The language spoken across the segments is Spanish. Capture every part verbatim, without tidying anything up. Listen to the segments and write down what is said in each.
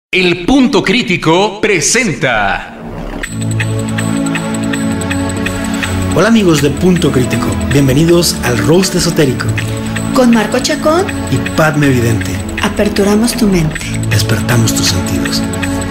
El Punto Crítico presenta. Hola amigos de Punto Crítico, bienvenidos al Roast Esotérico. Con Marco Chacón y Padme Vidente. Aperturamos tu mente. Despertamos tus sentidos.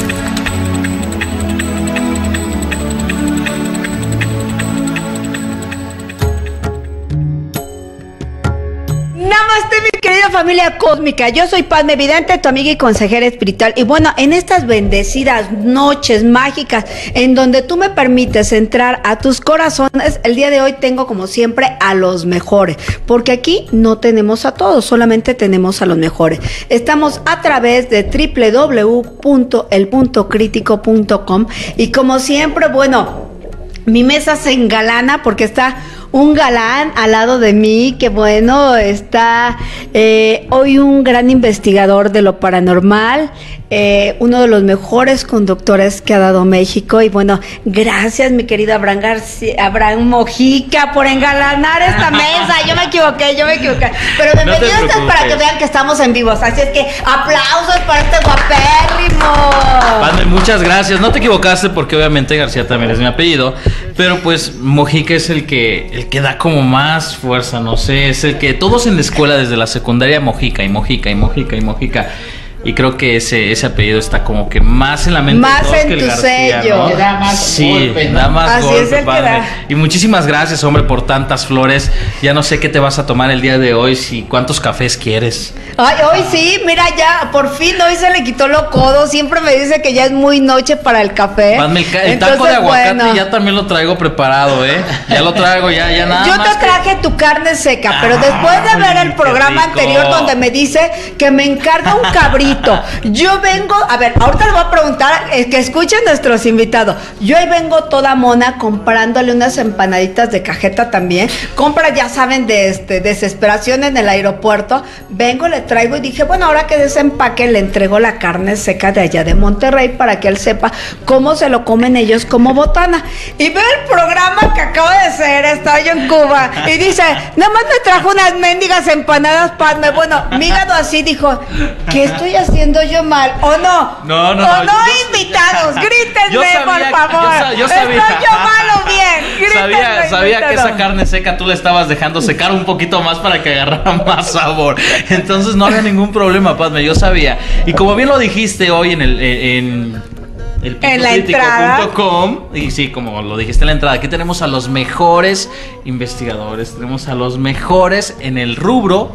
Namaste, mi querida familia cósmica. Yo soy Padme Vidente, tu amiga y consejera espiritual. Y bueno, en estas bendecidas noches mágicas en donde tú me permites entrar a tus corazones, el día de hoy tengo como siempre a los mejores, porque aquí no tenemos a todos, solamente tenemos a los mejores. Estamos a través de doble u doble u doble u punto el punto crítico punto com y como siempre, bueno, mi mesa se engalana porque está un galán al lado de mí, que bueno, está eh, hoy un gran investigador de lo paranormal, eh, uno de los mejores conductores que ha dado México. Y bueno, gracias mi querido Abraham García, Abraham Mojica, por engalanar esta mesa. Yo me equivoqué, yo me equivoqué. Pero bienvenidos no para que vean que estamos en vivos. Así es que aplausos para este guapérrimo. Padme, muchas gracias. No te equivocaste porque obviamente García también es mi apellido, pero pues Mojica es el que el que da como más fuerza, no sé, es el que todos en la escuela desde la secundaria Mojica y Mojica y Mojica y Mojica. Y creo que ese, ese apellido está como que más en la mente más de todos en que el tu García, sello. ¿no? Que da más sí, golpe, ¿no? da más Así golpe, es el que padre. da. Y muchísimas gracias, hombre, por tantas flores. Ya no sé qué te vas a tomar el día de hoy, si cuántos cafés quieres. Ay, hoy sí, mira ya, por fin hoy se le quitó lo codo. Siempre me dice que ya es muy noche para el café. Padme, el, ca- el Entonces, taco de aguacate bueno, ya también lo traigo preparado, ¿eh? Ya lo traigo, ya, ya nada yo más. te traje tu carne seca, pero después de ver el Ay, programa qué rico. anterior donde me dice que me encarga un cabrito, yo vengo, a ver, ahorita le voy a preguntar, eh, que escuchen nuestros invitados. Yo ahí vengo toda mona comprándole unas empanaditas de cajeta también. Compra, ya saben, de este desesperación en el aeropuerto. Vengo, le traigo y dije, bueno, ahora que desempaque, le entrego la carne seca de allá de Monterrey para que él sepa cómo se lo comen ellos como botana. Y veo el programa que acabo de hacer, estaba yo en Cuba, y dice, nada más me trajo unas mendigas empanadas, Padme. Bueno, mi hígado así dijo, ¿qué estoy haciendo yo mal? ¿O no? No, no, ¿O no, no, yo- invitados? Grítenme, Yo sabía por que- favor. yo sa- yo sabía. ¿Estoy yo mal o bien? Grítenme, Sabía, sabía que grítenme. esa carne seca tú la estabas dejando secar un poquito más para que agarrara más sabor. Entonces no había ningún problema, Padme, yo sabía. Y como bien lo dijiste hoy en el en el En la punto crítico punto com, entrada. y sí, como lo dijiste en la entrada, aquí tenemos a los mejores investigadores, tenemos a los mejores en el rubro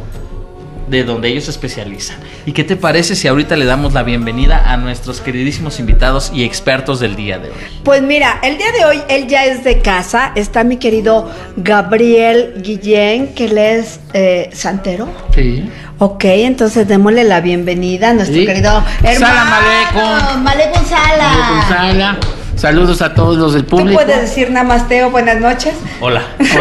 de donde ellos se especializan. ¿Y qué te parece si ahorita le damos la bienvenida a nuestros queridísimos invitados y expertos del día de hoy? Pues mira, el día de hoy él ya es de casa. Está mi querido Gabriel Guillén, que él es eh, santero. Sí. Ok, entonces démosle la bienvenida a nuestro Sí. querido hermano. Salam aleikum. Malecum Sala. Sala. Saludos a todos los del ¿Tú público. puedes decir namasteo, buenas noches? Hola.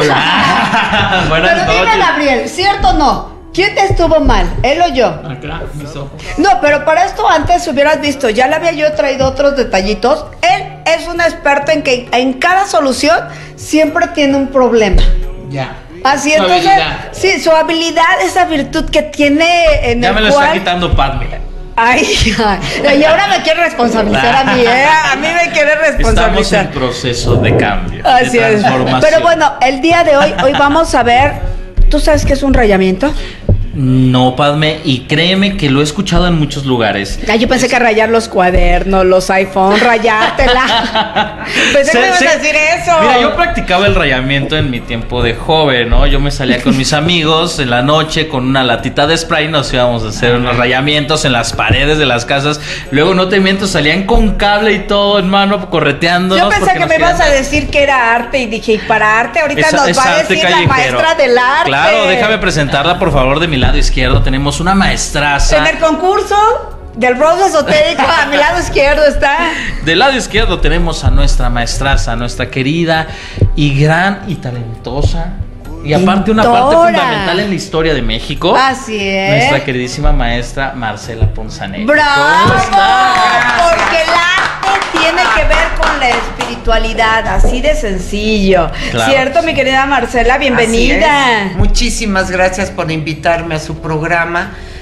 Hola. Buenas Pero dime, noches. Gabriel, ¿cierto o no? ¿Quién te estuvo mal? ¿Él o yo? Acá, mis ojos. No, pero para esto antes hubieras visto, ya le había yo traído otros detallitos. Él es un experto en que en cada solución siempre tiene un problema. Ya. Así Su entonces, habilidad. sí, su habilidad, esa virtud que tiene en Ya el me lo cual... está quitando Padme. Ay, ay, y ahora me quiere responsabilizar a mí, ¿eh? A mí me quiere Estamos responsabilizar. en proceso de cambio, Así de es. transformación. Pero bueno, el día de hoy, hoy vamos a ver, ¿tú sabes qué es un rayamiento? No, Padme, y créeme que lo he escuchado en muchos lugares. Ah, yo pensé que rayar los cuadernos, los iPhone, rayártela. Pensé que me ibas Sé- a decir eso. Mira, yo practicaba el rayamiento en mi tiempo de joven, ¿no? Yo me salía con mis amigos en la noche con una latita de spray, nos íbamos a hacer unos rayamientos en las paredes de las casas. Luego, no te miento, salían con cable y todo en mano, correteando. Yo pensé que me ibas a decir que era arte y dije, y para arte ahorita nos va a decir la maestra del arte. Claro, déjame presentarla, por favor, de mi lado izquierdo. Tenemos una maestraza. En el concurso del Roast Esotérico, a mi lado izquierdo está. Del lado izquierdo tenemos a nuestra maestraza, nuestra querida y gran y talentosa. Y aparte una parte Pintora. fundamental en la historia de México. Así es. Nuestra queridísima maestra Marcela Ponzanelli. ¡Bravo! ¿Cómo está? Porque el arte tiene que ver con la espiritualidad, así de sencillo. Claro. ¿Cierto, mi querida Marcela? Bienvenida. Así es. Muchísimas gracias por invitarme a su programa.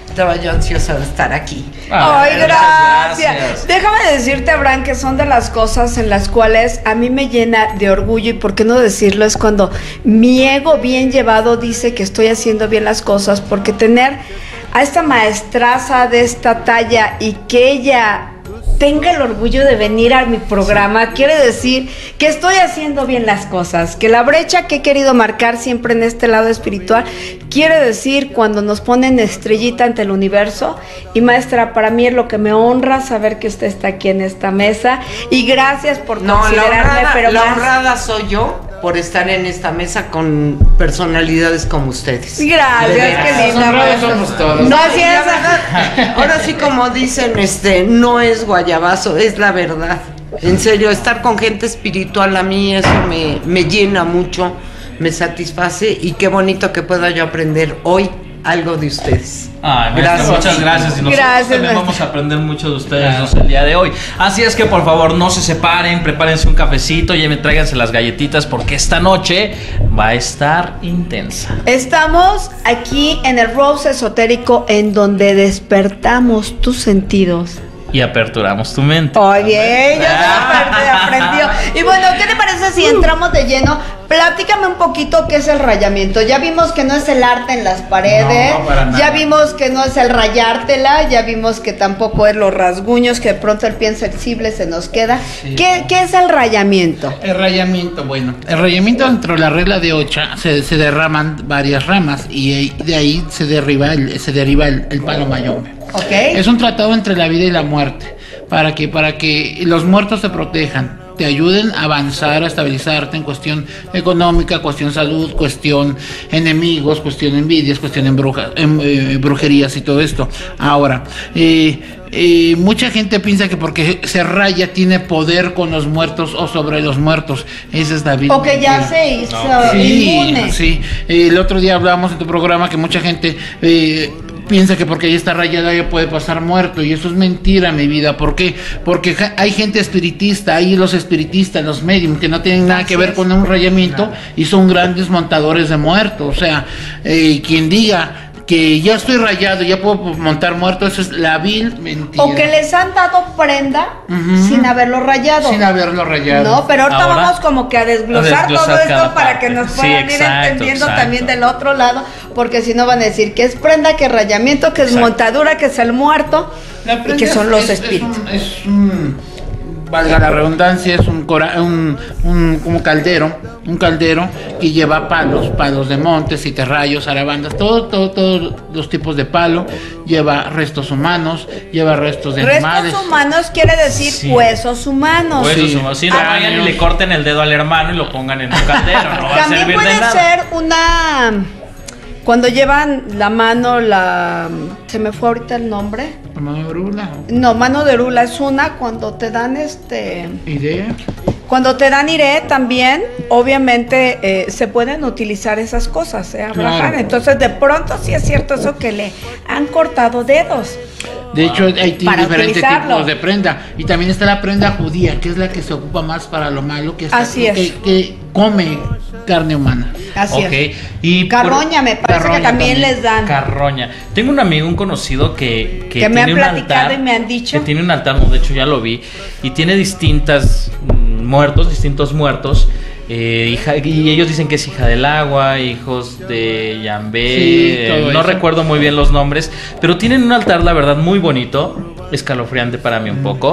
Estaba yo ansiosa de estar aquí. Ay, gracias. gracias. Déjame decirte, Abraham, que son de las cosas en las cuales a mí me llena de orgullo, y por qué no decirlo, es cuando mi ego bien llevado dice que estoy haciendo bien las cosas, porque tener a esta maestraza de esta talla y que ella tenga el orgullo de venir a mi programa, quiere decir que estoy haciendo bien las cosas, que la brecha que he querido marcar siempre en este lado espiritual, quiere decir cuando nos ponen estrellita ante el universo. Y maestra, para mí es lo que me honra saber que usted está aquí en esta mesa, y gracias por No, la considerarme, honrada, pero la más... honrada soy yo por estar en esta mesa con personalidades como ustedes. Gracias, qué linda, Honrados maestra. somos todos. No, No, así y es. la verdad, ahora sí, como dicen, este, no es guayabazo, es la verdad. En serio, estar con gente espiritual a mí eso me, me llena mucho, me satisface, y qué bonito que pueda yo aprender hoy algo de ustedes. Ay, maestra, Gracias. muchas gracias. Y nosotros Gracias, también maestra. vamos a aprender mucho de ustedes dos el día de hoy. Así es que por favor no se separen, prepárense un cafecito y me tráiganse las galletitas, porque esta noche va a estar intensa. Estamos aquí en el Rose Esotérico, en donde despertamos tus sentidos. Y aperturamos tu mente. Oye, bien, ya se aprende- aprendió. Y bueno, ¿qué te parece si entramos de lleno? Platícame un poquito qué es el rayamiento. Ya vimos que no es el arte en las paredes, No, para nada. ya vimos que no es el rayártela, ya vimos que tampoco es los rasguños, que de pronto el pie sensible se nos queda. Sí. ¿Qué, ¿Qué es el rayamiento? El rayamiento, bueno, el rayamiento dentro de la regla de Ocha se, se derraman varias ramas, y ahí- de ahí se deriva el, se deriva el, el palo mayombe. ¿Ok? Es un tratado entre la vida y la muerte, para que, para que los muertos te protejan, te ayuden a avanzar, a estabilizarte en cuestión económica, cuestión salud, cuestión enemigos, cuestión envidias, cuestión embruja, em, eh, brujerías y todo esto. Ahora, eh, eh, mucha gente piensa que porque se raya tiene poder con los muertos o sobre los muertos. Esa es la vida. O que ya se hizo Sí, inmune. sí. Eh, el otro día hablábamos en tu programa que mucha gente eh, piensa que porque ella está rayada ya puede pasar muerto, y eso es mentira, mi vida. ¿Por qué? Porque ja- hay gente espiritista, hay los espiritistas, los medium, que no tienen nada que ver con un rayamiento y son grandes montadores de muertos. O sea, eh, quien diga que ya estoy rayado, ya puedo montar muerto, eso es la vil mentira. O que les han dado prenda Ujú. sin haberlo rayado. Sin haberlo rayado. No, pero ahorita Ahora, vamos como que a desglosar, a desglosar todo esto cada para parte. que nos Sí, puedan ir exacto, entendiendo exacto. también del otro lado, porque si no van a decir que es prenda, que es rayamiento, que es Exacto. montadura, que es el muerto, La y prenda que son es- los es- espíritus. Es un, es un- valga la redundancia, es un, cora- un, un como caldero, un caldero que lleva palos, palos de montes, rayos, arabandas, todo, todo, todos los tipos de palo, lleva restos humanos, lleva restos de animales. Restos humanos quiere decir Sí. huesos humanos. Pues Sí. eso, si no Ah, vayan y no. le corten el dedo al hermano y lo pongan en un caldero, no va a También servir puede de nada. ser una... Cuando llevan la mano, la... Se me fue ahorita el nombre. Mano de brula, No, mano de rula es una, cuando te dan este... idea. Cuando te dan iré también, obviamente eh, se pueden utilizar esas cosas, ¿eh, Abraham? Claro. Entonces, de pronto sí es cierto eso que le han cortado dedos. De hecho, hay ti- Para diferentes utilizarlo. tipos de prenda. Y también está la prenda judía, que es la que se ocupa más para lo malo, que, está- Así es. que, que come carne humana. Así Ok, es. y por- Carroña, me parece Carroña que también, también. les dan. Carroña. Tengo un amigo, un conocido que, que, Que me tiene han un platicado altar, y me han dicho. que tiene un altar, no, de hecho ya lo vi, y tiene distintas mm, muertos, distintos muertos. Eh, hija, y ellos dicen que es hija del agua, hijos de Yambé, Sí, eh, todo no eso. recuerdo muy bien los nombres, pero tienen un altar, la verdad, muy bonito, escalofriante para mí un poco.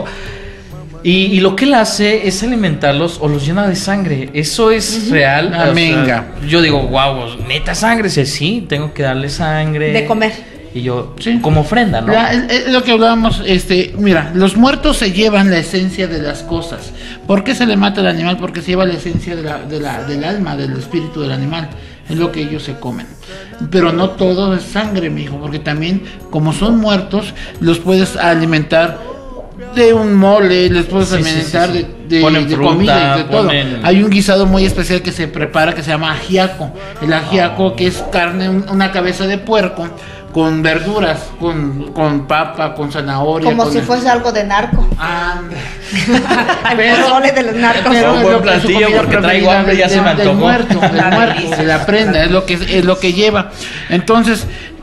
Y, y lo que él hace es alimentarlos o los llena de sangre. Eso es real. Ah, o sea, venga. yo digo, wow, neta sangre. Dice, sí, tengo que darle sangre. De comer. Y yo, Sí. como ofrenda, ¿no? La- es, es lo que hablábamos, este, mira, los muertos se llevan la esencia de las cosas. ¿Por qué se le mata al animal? Porque se lleva la esencia de la, de la, del alma, del espíritu del animal. Es lo que ellos se comen. Pero no todo es sangre, mijo, porque también, como son muertos, los puedes alimentar de un mole, les puedes Sí, sí, alimentar sí, sí. de, de- Ponen de fruta, comida y de todo. ponen- Hay un guisado muy especial que se prepara que se llama ajiaco. El ajiaco, que es carne, un- una cabeza de puerco con verduras, con, con papa, con zanahoria. Como con si el- fuese algo de narco. Anda. El pozole de los narcos. pero Un es buen lo que es su platillo, comida porque traigo preferida hambre, ya del- se me del antojó. muerto, del muerto, de la prenda, es lo que es lo que lleva. Entonces,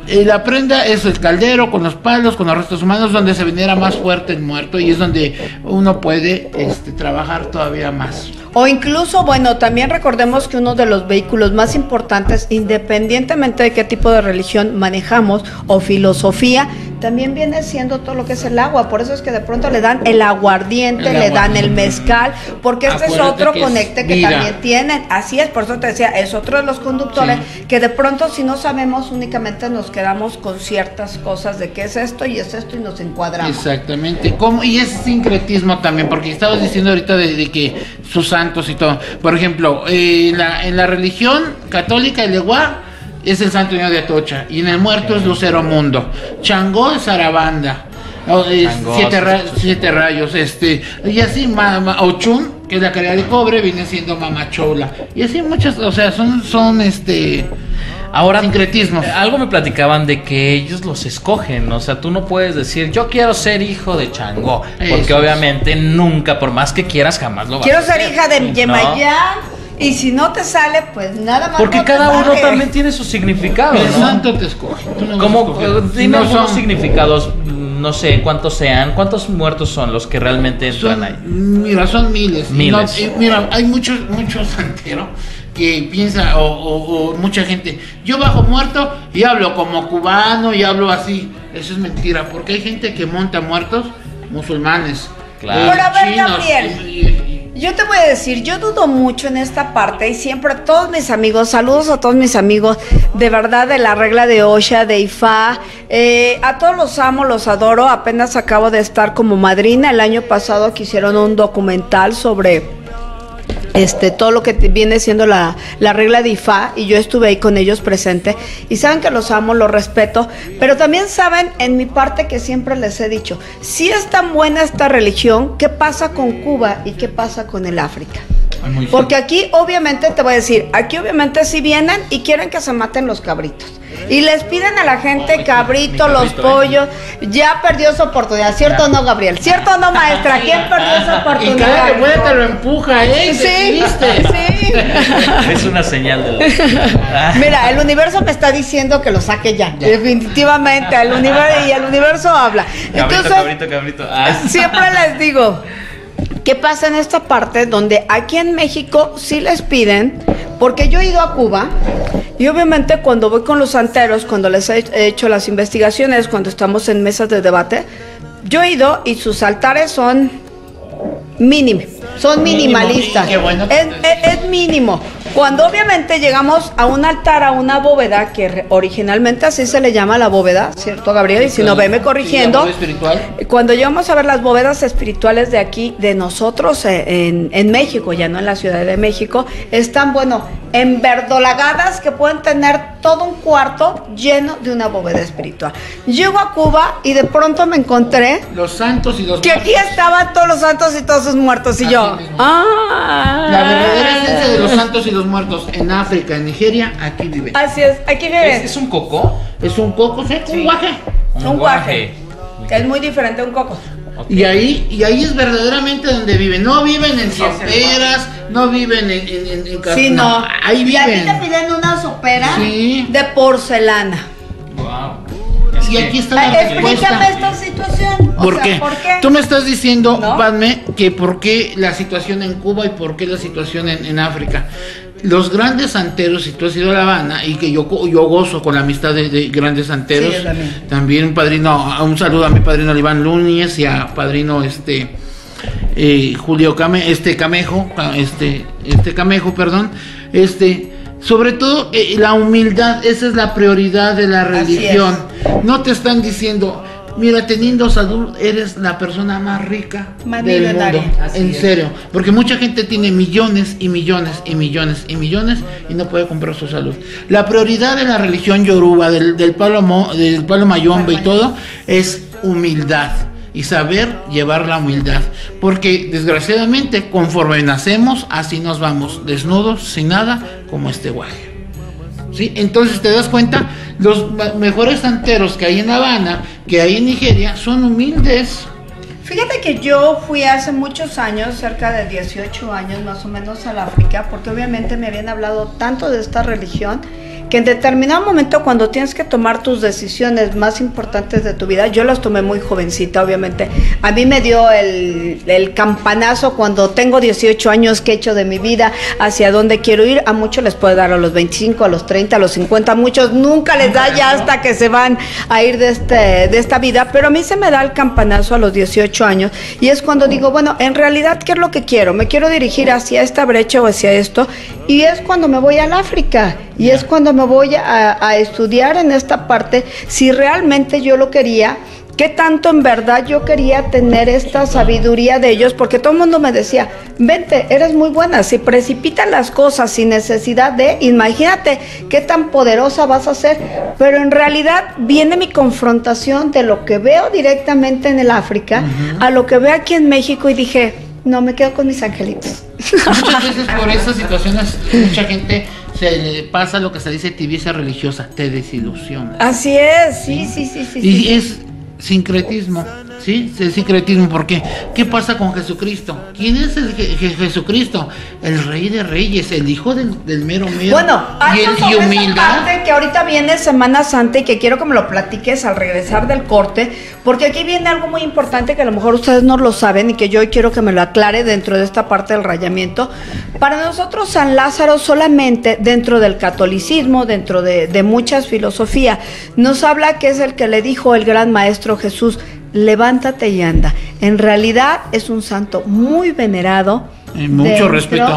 eh, la prenda es el caldero con los palos, con los restos humanos, donde se venera más fuerte el muerto y es donde uno puede este, trabajar todavía más. O incluso, bueno, también recordemos que uno de los vehículos más importantes, independientemente de qué tipo de religión manejamos o filosofía, también viene siendo todo lo que es el agua. Por eso es que de pronto le dan el aguardiente, el le agua. dan el mezcal, porque este Acuérdate es otro que conecte es que vida. también tienen. Así es, por eso te decía, es otro de los conductores sí. que de pronto si no sabemos únicamente nos quedamos con ciertas cosas de qué es esto y es esto y nos encuadramos. Exactamente. ¿Cómo? Y es sincretismo también, porque estabas diciendo ahorita de, de que sus santos y todo. Por ejemplo, eh, en, la, en la religión católica, el Eguá es el Santo Niño de Atocha, y en el muerto es Lucero Mundo. Changó es Sarabanda. Oh, es Changó, siete, ra siete rayos, este, y así ma, ma, Ochun, que es la caridad de cobre, viene siendo Mamachola. Y así muchas, o sea, son, son este. Ahora, sincretismos. Algo me platicaban de que ellos los escogen, o sea, tú no puedes decir, yo quiero ser hijo de Changó, porque Eso obviamente es. nunca, por más que quieras, jamás lo vas quiero a hacer. Quiero ser hija de Yemayá, ¿no? Y si no te sale, pues nada más. Porque no cada te uno sale. también tiene su significado, El ¿no? santo te escoge. Tú no Como, eh, dime no algunos son... significados, no sé cuántos sean, cuántos muertos son los que realmente entran son, ahí. Mira, son miles. Miles. No, eh, mira, hay muchos, muchos santeros que piensa, o, o, o mucha gente, yo bajo muerto y hablo como cubano y hablo así. Eso es mentira, porque hay gente que monta muertos musulmanes. Claro. eh, Pero a ver, chinos, Gabriel, y- y- y- yo te voy a decir, yo dudo mucho en esta parte y siempre todos mis amigos, saludos a todos mis amigos, de verdad, de la regla de Osha, de Ifá, eh, a todos los amo, los adoro. Apenas acabo de estar como madrina el año pasado que hicieron un documental sobre este todo lo que viene siendo la, la regla de Ifá, y yo estuve ahí con ellos presente, y saben que los amo, los respeto, pero también saben en mi parte que siempre les he dicho, si es tan buena esta religión, ¿qué pasa con Cuba y qué pasa con el África? Muy Porque aquí obviamente te voy a decir, aquí obviamente si vienen y quieren que se maten los cabritos y les piden a la gente cabrito, los pollos, ya perdió su oportunidad, ¿cierto o no, Gabriel? ¿Cierto o no, maestra? ¿Quién perdió su Y cada oportunidad? que puede te lo empuja, ¿eh? Sí, ¿Viste? sí. Es una señal de la... Mira, el universo me está diciendo que lo saque ya, Ya. definitivamente, el universo, y el universo habla. Cabrito, Entonces, cabrito, cabrito. Ah. siempre les digo, ¿qué pasa en esta parte donde aquí en México sí les piden? Porque yo he ido a Cuba y obviamente cuando voy con los santeros, cuando les he hecho las investigaciones, cuando estamos en mesas de debate, yo he ido y sus altares son mínimos, son Mínimo, minimalistas. y qué bueno que es, te- es- es mínimo. Cuando obviamente llegamos a un altar, a una bóveda, que re- originalmente así se le llama la bóveda, ¿cierto, Gabriel? Y si no, veme corrigiendo. Sí, la espiritual. Cuando llegamos a ver las bóvedas espirituales de aquí, de nosotros eh, en, en México, ya no en la Ciudad de México, están, bueno, enverdolagadas, que pueden tener todo un cuarto lleno de una bóveda espiritual. Llego a Cuba y de pronto me encontré Los santos y los que aquí estaban todos los santos y todos sus muertos, y Así yo, mismo. ah, La verdadera esencia de los santos y los muertos en África, en Nigeria, aquí vive. así es, aquí ¿Es, viven. es un coco? Es un coco seco, un guaje. Un guaje, que es muy diferente a un coco. Ok. Y ahí, y ahí es verdaderamente donde viven. No viven en soperas, no viven en, en, en, en Sí, no. Ahí Y aquí te viven. piden una sopera Sí. de porcelana. Wow. Es Y que- aquí está la Ay, explícame respuesta. esta situación. O ¿Por sea, qué? ¿por qué? Tú me estás diciendo, ¿No? Padme, que por qué la situación en Cuba y por qué la situación en, en África. Los grandes santeros, si tú has ido a La Habana, y que yo, yo gozo con la amistad de, de grandes santeros, Sí, yo también. también un padrino, un saludo a mi padrino Iván Núñez y a padrino este eh, Julio Came, este Camejo, ca- este, este Camejo, perdón, este, sobre todo eh, la humildad, esa es la prioridad de la Así religión. No te están diciendo, mira, teniendo salud eres la persona más rica Más del millonaria. mundo. Así En es. serio, porque mucha gente tiene millones y millones y millones y millones y no puede comprar su salud. La prioridad de la religión yoruba, del, del palo mo- del palo mayombe y todo, es humildad y saber llevar la humildad, porque desgraciadamente conforme nacemos así nos vamos, desnudos, sin nada, como este guaje. ¿Sí? Entonces te das cuenta, los ma- mejores santeros que hay en La Habana, que hay en Nigeria, son humildes. Fíjate que yo fui hace muchos años, cerca de dieciocho años más o menos, al África, porque obviamente me habían hablado tanto de esta religión que en determinado momento cuando tienes que tomar tus decisiones más importantes de tu vida, yo las tomé muy jovencita, obviamente. A mí me dio el, el campanazo cuando tengo dieciocho años, que he hecho de mi vida, hacia dónde quiero ir. A muchos les puede dar a los veinticinco, a los treinta, a los cincuenta, a muchos nunca les da ya hasta que se van a ir de, este, de esta vida, pero a mí se me da el campanazo a los dieciocho años y es cuando digo, bueno, en realidad, ¿qué es lo que quiero? Me quiero dirigir hacia esta brecha o hacia esto, y es cuando me voy al África, y es cuando me voy a, a estudiar en esta parte, si realmente yo lo quería, qué tanto en verdad yo quería tener esta sabiduría de ellos, porque todo el mundo me decía, vente, eres muy buena, si precipitan las cosas sin necesidad de, imagínate qué tan poderosa vas a ser, pero en realidad viene mi confrontación de lo que veo directamente en el África, uh-huh, a lo que veo aquí en México, y dije, no, me quedo con mis angelitos. Muchas veces por esas situaciones, mucha gente se le pasa lo que se dice tibieza religiosa, te desilusiona. Así es, sí, sí, sí, sí. Y sí. es sincretismo, ¿sí? Es sincretismo, ¿por qué? ¿Qué pasa con Jesucristo? ¿Quién es el Je- Je- Jesucristo? El Rey de Reyes, el Hijo del, del mero mero. Bueno, y, el, y esa humildad. parte que ahorita viene Semana Santa y que quiero que me lo platiques al regresar del corte, porque aquí viene algo muy importante que a lo mejor ustedes no lo saben y que yo hoy quiero que me lo aclare dentro de esta parte del rayamiento. Para nosotros San Lázaro solamente dentro del catolicismo, dentro de, de muchas filosofías, nos habla que es el que le dijo el gran maestro Jesús, levántate y anda. En realidad es un santo muy venerado. Y mucho respeto.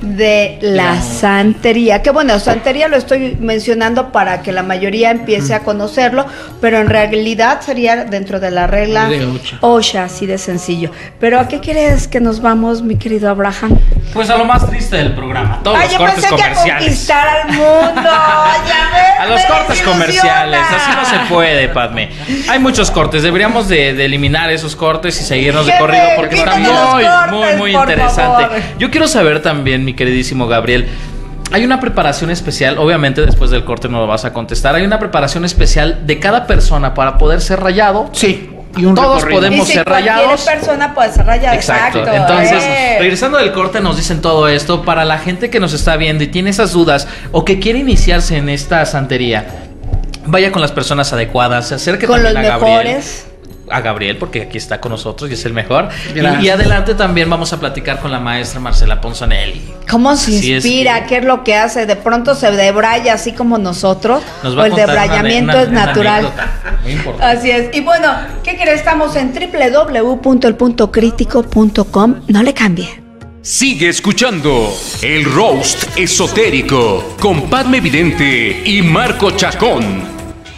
De la no. santería, que bueno, santería lo estoy mencionando para que la mayoría empiece a conocerlo, pero en realidad sería dentro de la regla de Osha. Osha, así de sencillo. Pero ¿a qué quieres que nos vamos, mi querido Abraham? Pues a lo más triste del programa, todos Ay, los yo cortes pensé que a comerciales. conquistar al mundo, ya ves, A los me cortes desilusiona. comerciales, así no se puede, Padme. Hay muchos cortes, deberíamos de, de eliminar esos cortes y seguirnos de Que corrido me porque está quiten muy, los cortes, muy, muy por interesante. favor. Yo quiero saber también, mi queridísimo Gabriel, hay una preparación especial, obviamente después del corte no lo vas a contestar, hay una preparación especial de cada persona para poder ser rayado. Sí. Y un Todos recorrido. podemos Y si ser cualquier rayados. persona puede ser rayada. Exacto. Exacto. Entonces, eh. regresando del corte, nos dicen todo esto. Para la gente que nos está viendo y tiene esas dudas o que quiere iniciarse en esta santería, vaya con las personas adecuadas, se acerque Con también los a Gabriel. mejores. A Gabriel, porque aquí está con nosotros y es el mejor. Gracias. Y, y adelante también vamos a platicar con la maestra Marcela Ponzanelli. ¿Cómo se Así es inspira? que- ¿Qué es lo que hace? De pronto se debraya así como nosotros. Nos va o a el contar una- debrayamiento una- es una natural. anécdota muy importante. Así es. Y bueno, ¿qué crees? Estamos en doble u doble u doble u punto el punto crítico punto com. No le cambie. Sigue escuchando el Roast Esotérico con Padme Vidente y Marco Chacón.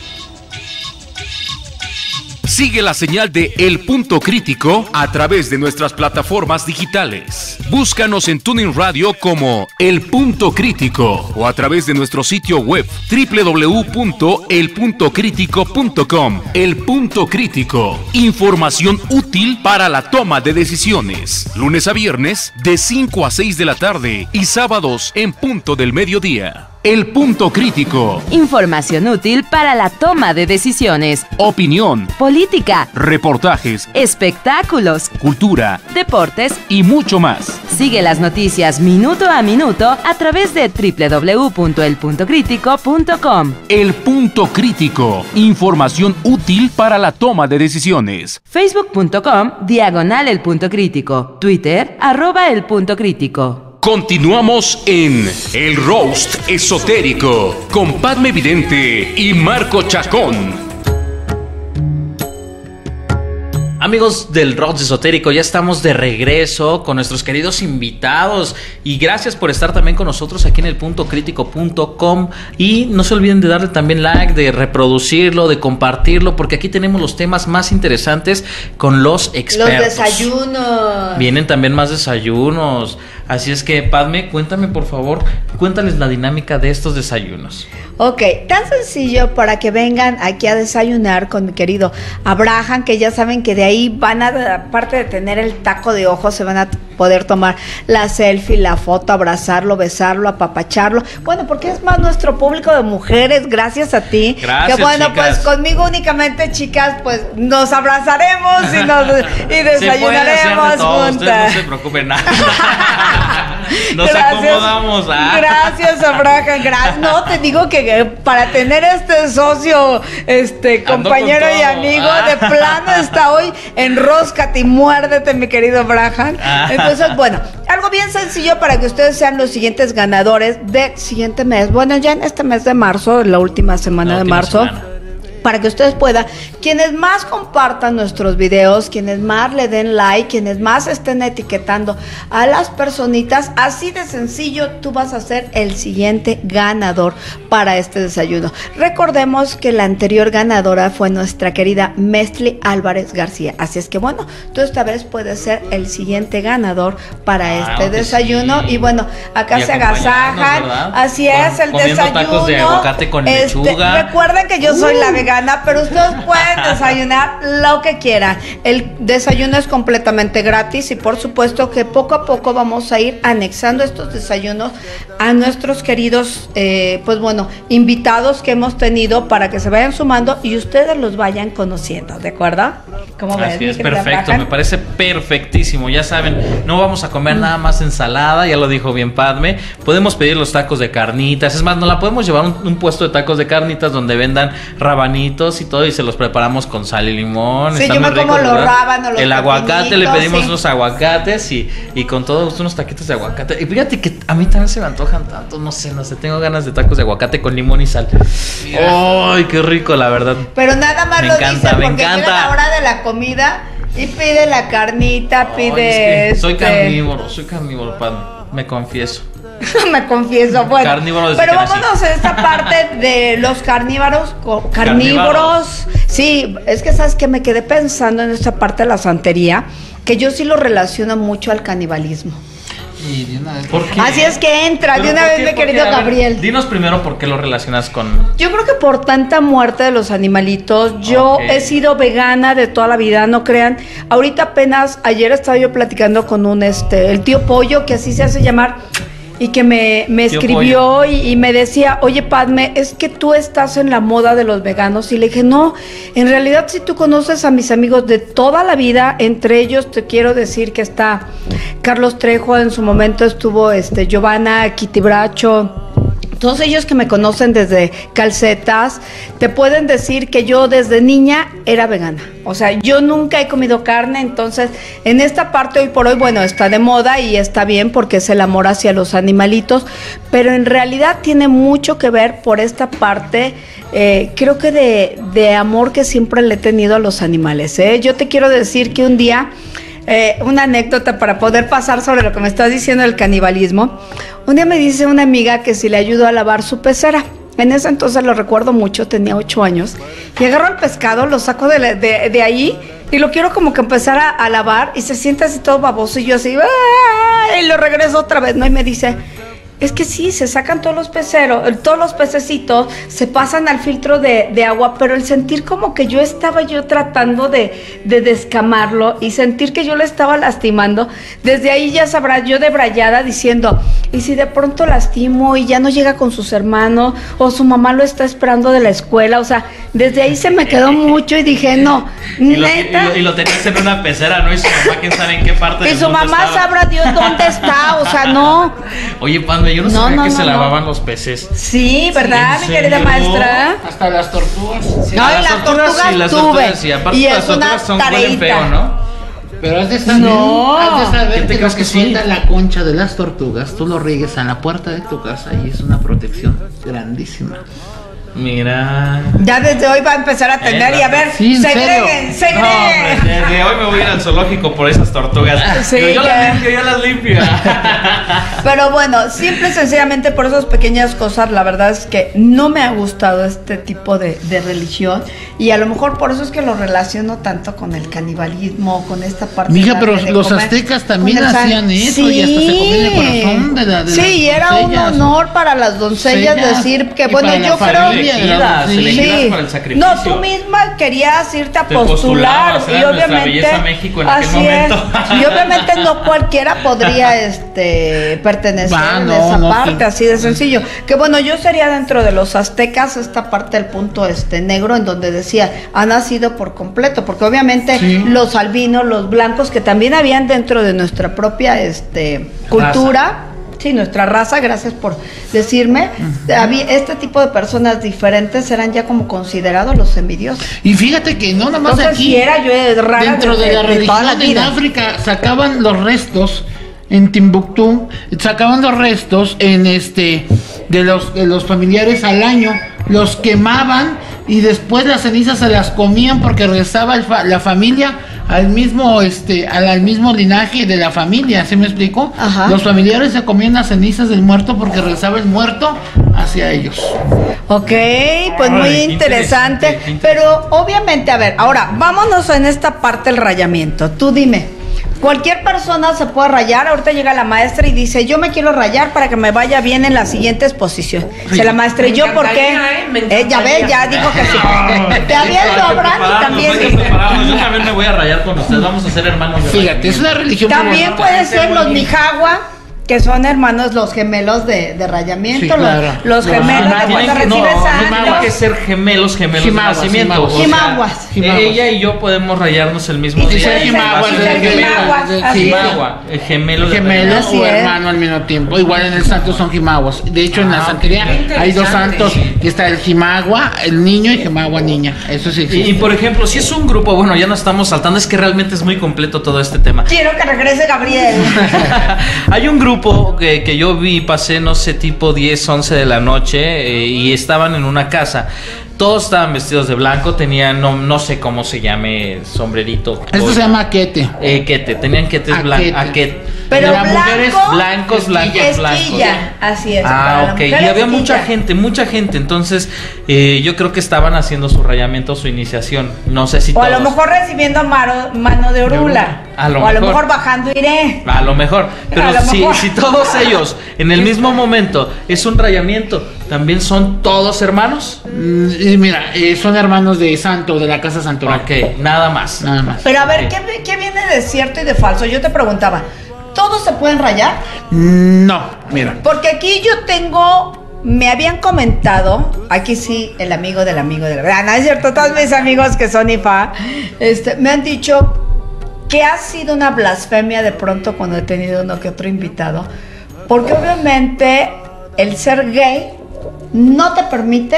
Sigue la señal de El Punto Crítico a través de nuestras plataformas digitales. Búscanos en Tuning Radio como El Punto Crítico o a través de nuestro sitio web doble u doble u doble u punto el punto crítico punto com. El Punto Crítico. Información útil para la toma de decisiones. Lunes a viernes de cinco a seis de la tarde y sábados en punto del mediodía. El Punto Crítico. Información útil para la toma de decisiones. Opinión, Política, reportajes, espectáculos, cultura deportes. y mucho más. Sigue las noticias minuto a minuto a través de doble u doble u doble u punto el punto crítico punto com. El Punto Crítico. Información útil para la toma de decisiones. Facebook punto com, diagonal el punto crítico. Twitter, arroba el punto crítico. Continuamos en El Roast Esotérico con Padme Vidente y Marco Chacón. Amigos del Roast Esotérico, ya estamos de regreso con nuestros queridos invitados y gracias por estar también con nosotros aquí en el punto crítico punto com y no se olviden de darle también like, de reproducirlo, de compartirlo porque aquí tenemos los temas más interesantes con los expertos. Los desayunos. Vienen también más desayunos, así es que Padme, cuéntame por favor, cuéntales la dinámica de estos desayunos. Ok, tan sencillo para que vengan aquí a desayunar con mi querido Abraham, que ya saben que de ahí van a, aparte de tener el taco de ojos, se van a poder tomar la selfie, la foto, abrazarlo, besarlo, apapacharlo. Bueno, porque es más nuestro público de mujeres, gracias a ti. Gracias, que bueno, chicas. pues conmigo únicamente, chicas, pues nos abrazaremos y, nos, y Se puede hacer de desayunaremos todo, ustedes juntas. no se preocupen nada. Nos Gracias. acomodamos. Ah. Gracias, Abraham. Gracias. No, te digo que eh, para tener este socio, este Ando compañero con y todo. amigo, Ah. de plano está hoy enróscate y muérdete, mi querido Abraham. Ah. Entonces, bueno, algo bien sencillo para que ustedes sean los siguientes ganadores del siguiente mes. Bueno, ya en este mes de marzo, la última semana La de última marzo. semana. Para que ustedes puedan, quienes más compartan nuestros videos, quienes más le den like, quienes más estén etiquetando a las personitas, así de sencillo, tú vas a ser el siguiente ganador para este desayuno. Recordemos que la anterior ganadora fue nuestra querida Mestli Álvarez García. Así es que bueno, tú esta vez puedes ser el siguiente ganador para Claro este que desayuno. sí. Y bueno, acá Y se acompañarnos, agasajan. ¿verdad? Así Con- es, el comiendo desayuno. tacos de aguacate con Este, lechuga. Recuerden que yo soy Uh. la vegana, pero ustedes pueden desayunar lo que quieran. El desayuno es completamente gratis y por supuesto que poco a poco vamos a ir anexando estos desayunos a nuestros queridos, eh, pues bueno, invitados que hemos tenido para que se vayan sumando y ustedes los vayan conociendo, ¿de acuerdo? ¿Cómo ves, Así mi es, querida perfecto, Braja? me parece perfectísimo. Ya saben, no vamos a comer nada más ensalada, ya lo dijo bien Padme. Podemos pedir los tacos de carnitas, es más, nos la podemos llevar a un, un puesto de tacos de carnitas donde vendan rabanitos y todo y se los preparamos con sal y limón. Sí, Está yo muy me como rico, los ¿verdad? rábanos, los El aguacate, le pepinitos, pedimos sí. unos aguacates y, y con todos unos taquitos de aguacate. Y fíjate que a mí también se me antojan tanto, no sé, no sé, tengo ganas de tacos de aguacate con limón y sal. ¡Ay, qué rico, la verdad! Pero nada más Me lo encanta, dice me porque llega encanta. la hora de la comida y pide la carnita, Ay, pide... es que soy este, carnívoro, soy carnívoro, Padme, me confieso. Me confieso, bueno. Carnívoro desde Pero que nací. vámonos a esta parte de los carnívoros, co- carnívoros. Sí, es que sabes que me quedé pensando en esta parte de la santería, que yo sí lo relaciono mucho al canibalismo. Y de una vez. ¿Por qué? Así es que entra, ¿Pero de una por vez, qué? mi ¿Por qué? querido A ver, Gabriel. Dinos primero por qué lo relacionas con... Yo creo que por tanta muerte de los animalitos, yo Ok. he sido vegana de toda la vida, no crean. Ahorita apenas, ayer estaba yo platicando con un, este, el tío Pollo, que así se hace llamar, y que me, me Tío escribió y, y me decía, oye Padme, es que tú estás en la moda de los veganos. Y le dije, no, en realidad si tú conoces a mis amigos de toda la vida, entre ellos te quiero decir que está Carlos Trejo, en su momento estuvo este Giovanna Quitibracho. Todos ellos que me conocen desde calcetas, te pueden decir que yo desde niña era vegana. O sea, yo nunca he comido carne, entonces en esta parte hoy por hoy, bueno, está de moda y está bien porque es el amor hacia los animalitos, pero en realidad tiene mucho que ver por esta parte, eh, creo que de, de amor que siempre le he tenido a los animales, ¿eh? Yo te quiero decir que un día... Eh, una anécdota para poder pasar sobre lo que me estás diciendo del canibalismo. Un día me dice una amiga que si le ayudó a lavar su pecera. En ese entonces lo recuerdo mucho, tenía ocho años. Y agarro el pescado, lo saco de, la- de, de ahí y lo quiero como que empezar a, a lavar y se siente así todo baboso y yo así, ¡ah! Y lo regreso otra vez, ¿no? Y me dice... Es que sí, se sacan todos los peceros, todos los pececitos, se pasan al filtro de, de agua, pero el sentir como que yo estaba yo tratando de, de descamarlo y sentir que yo le estaba lastimando, desde ahí ya sabrás, yo debrayada diciendo, y si de pronto lastimo y ya no llega con sus hermanos, o su mamá lo está esperando de la escuela, o sea, desde ahí se me quedó mucho y dije, no, Y lo, y, neta. lo, y lo tenías en una pecera, ¿no? Y su mamá, quién sabe en qué parte Y del su mundo mamá estaba. sabrá Dios dónde está, o sea, no. Oye, Padme, yo no, No, sabía no, que no, se no. lavaban los peces. Sí, ¿verdad, ¿En mi querida serio? maestra? Hasta las tortugas. Sí. No, Ah, y las las tortugas tortugas sí, las tuve. tortugas sí. Aparte Y las es una tortugas son huelen tareita. feo, ¿no? Pero has de saber, No. has de saber ¿Qué te que crees lo que que sí? suelta la concha de las tortugas, tú lo riegues a la puerta de tu casa y es una protección grandísima. Mira. Ya desde hoy va a empezar a atender Eh, y a ver, sí, ¿en segreguen, serio? No, hombre, segreguen. desde hoy me voy a ir al zoológico por esas tortugas. Sí, Digo, yo ya. las limpio, yo las limpio. Pero bueno, simple y sencillamente por esas pequeñas cosas, la verdad es que no me ha gustado este tipo de, de religión y a lo mejor por eso es que lo relaciono tanto con el canibalismo, con esta parte. Mija, de pero de los comer, aztecas también con el san- hacían eso y hasta se comían el corazón de la- de Sí, las y era un doncellas. honor para las doncellas Doncellas. decir que, Y bueno, para la yo creo... familia, Elegidas, Sí. elegidas para el sacrificio. No, tú misma querías irte a Te postular postulabas, era y nuestra obviamente belleza México en aquel así momento. es. Y obviamente no cualquiera podría este pertenecer Va, en no, esa no, parte, sí. así de sencillo. Que bueno, yo sería dentro de los aztecas esta parte del punto este negro en donde decía, ha nacido por completo, porque obviamente Sí. los albinos, los blancos que también habían dentro de nuestra propia este cultura. Sí, nuestra raza, gracias por decirme, uh-huh. había, este tipo de personas diferentes eran ya como considerados los envidiosos. Y fíjate que no nada más Entonces, aquí, si era yo rara dentro de, de la de religión la en África, sacaban los restos en Timbuktu, sacaban los restos en este de los de los familiares al año, los quemaban y después las cenizas se las comían porque regresaba el fa, la familia al mismo este al, al mismo linaje de la familia, ¿sí me explico? Ajá. Los familiares se comían las cenizas del muerto porque regresaba el muerto hacia ellos. Ok, pues muy Ay, interesante, interesante, interesante. pero obviamente, a ver, ahora vámonos en esta parte del rayamiento. Tú dime, cualquier persona se puede rayar. Ahorita llega la maestra y dice, yo me quiero rayar para que me vaya bien en la siguiente exposición. Dice la maestra, ¿y yo por qué? ¿eh? Eh, ya ves, ya dijo que sí. Te había el sobran y también. Yo también me voy a rayar con ustedes, vamos a ser hermanos de Fíjate, es una religión. También puede ser los Mijagua, que son hermanos, los gemelos de, de rayamiento, Sí, claro. los, los No, gemelos no, de Tienen cuando que, no, recibes a tienen que ser gemelos, gemelos Jimaguas, de nacimiento. jimaguas. O sea, Jimaguas. Jimaguas. ella y yo podemos rayarnos el mismo Y día. ser Y jimaguas, así y ser de gemelo. jimaguas, de- así es. Jimagua, el gemelo de Gemelo Así o es. hermano al mismo tiempo. Igual en el santo son jimaguas. De hecho, en la Ah, santería qué hay dos interesante. santos. Y está el jimagua, el niño, y jimagua niña. Eso sí Y, existe. y, por ejemplo, si es un grupo, bueno, ya nos estamos saltando, es que realmente es muy completo todo este tema. Quiero que regrese Gabriel. Hay un grupo que, que yo vi, pasé, no sé, tipo diez, once de la noche, eh, y estaban en una casa. Todos estaban vestidos de blanco, tenían, no, no sé cómo se llame, sombrerito. Esto se llama quete. Eh, quete, tenían quetes Aquete. blancos. Pero Las mujeres blanco, blancos, blancos, blancos. esquilla, así es. para Ah, la ok. mujer Y había esquilla. mucha gente, mucha gente. Entonces, eh, yo creo que estaban haciendo su rayamiento, su iniciación. No sé si O a lo todos. mejor recibiendo mano, mano de orula. A lo o a lo mejor. mejor bajando iré. A lo mejor. Pero A lo si, mejor. si todos ellos en el mismo momento es un rayamiento, ¿también son todos hermanos? Mm, y mira, eh, son hermanos de santo, de la casa santoral. Ok, nada más. Nada más. Pero a ver, Ok. ¿qué, ¿qué viene de cierto y de falso? Yo te preguntaba, ¿todos se pueden rayar? No, mira. Porque aquí yo tengo, me habían comentado, aquí sí, el amigo del amigo de la verdad, no es cierto, todos mis amigos que son I F A, este, me han dicho que ha sido una blasfemia de pronto cuando he tenido uno que otro invitado, porque obviamente el ser gay no te permite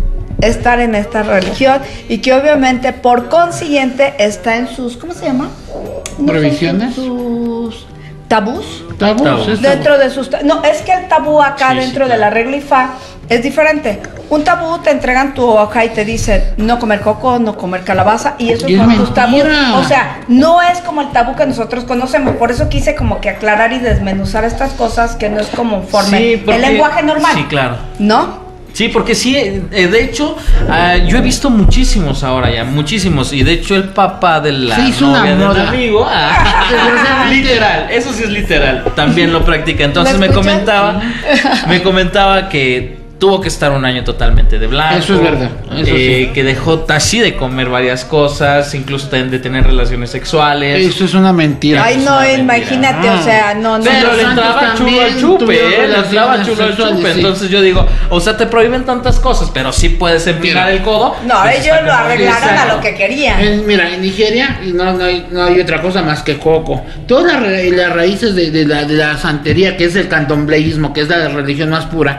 estar en esta religión y que obviamente por consiguiente está en sus, ¿cómo se llama? No sé, ¿Revisiones? sus tabús. Tabú, Tabú. sí, es Dentro de sus... ta- No, es que el tabú acá Sí, sí, dentro de claro. la regla I F A es diferente. Un tabú te entregan tu hoja y te dicen no comer coco, no comer calabaza y esos Y es son tus tabús. mentira. O sea, no es como el tabú que nosotros conocemos. Por eso quise como que aclarar y desmenuzar estas cosas que no es conforme Sí, porque- el lenguaje normal. Sí, claro. ¿No? Sí, porque sí, eh, de hecho, ah, yo he visto muchísimos ahora ya, muchísimos. Y de hecho, el papá de la Se hizo una novia del moda. amigo, ah, literal, eso sí es literal, también lo practica. Entonces ¿Lo me escuchas? comentaba, me comentaba que tuvo que estar un año totalmente de blanco. Eso es verdad, eso eh, sí. Que dejó así de comer varias cosas, incluso también de tener relaciones sexuales. Eso es una mentira. Ay, es no, una mentira. imagínate, Ah. o sea, no, no. Pero Los le santos entraba chulo también al chupe, tuvieron ¿eh? Le entraba relaciones chulo al sexuales, chupe. sí. Entonces yo digo, o sea, te prohíben tantas cosas, pero sí puedes empinar Mira. el codo. No, Pues ellos está lo como- arreglaron a Exacto. lo que querían. En- mira, en Nigeria y no, no, hay, no hay otra cosa más que coco. Todas las, ra- las raíces de, de la, de la santería, que es el candombleísmo, que es la religión más pura,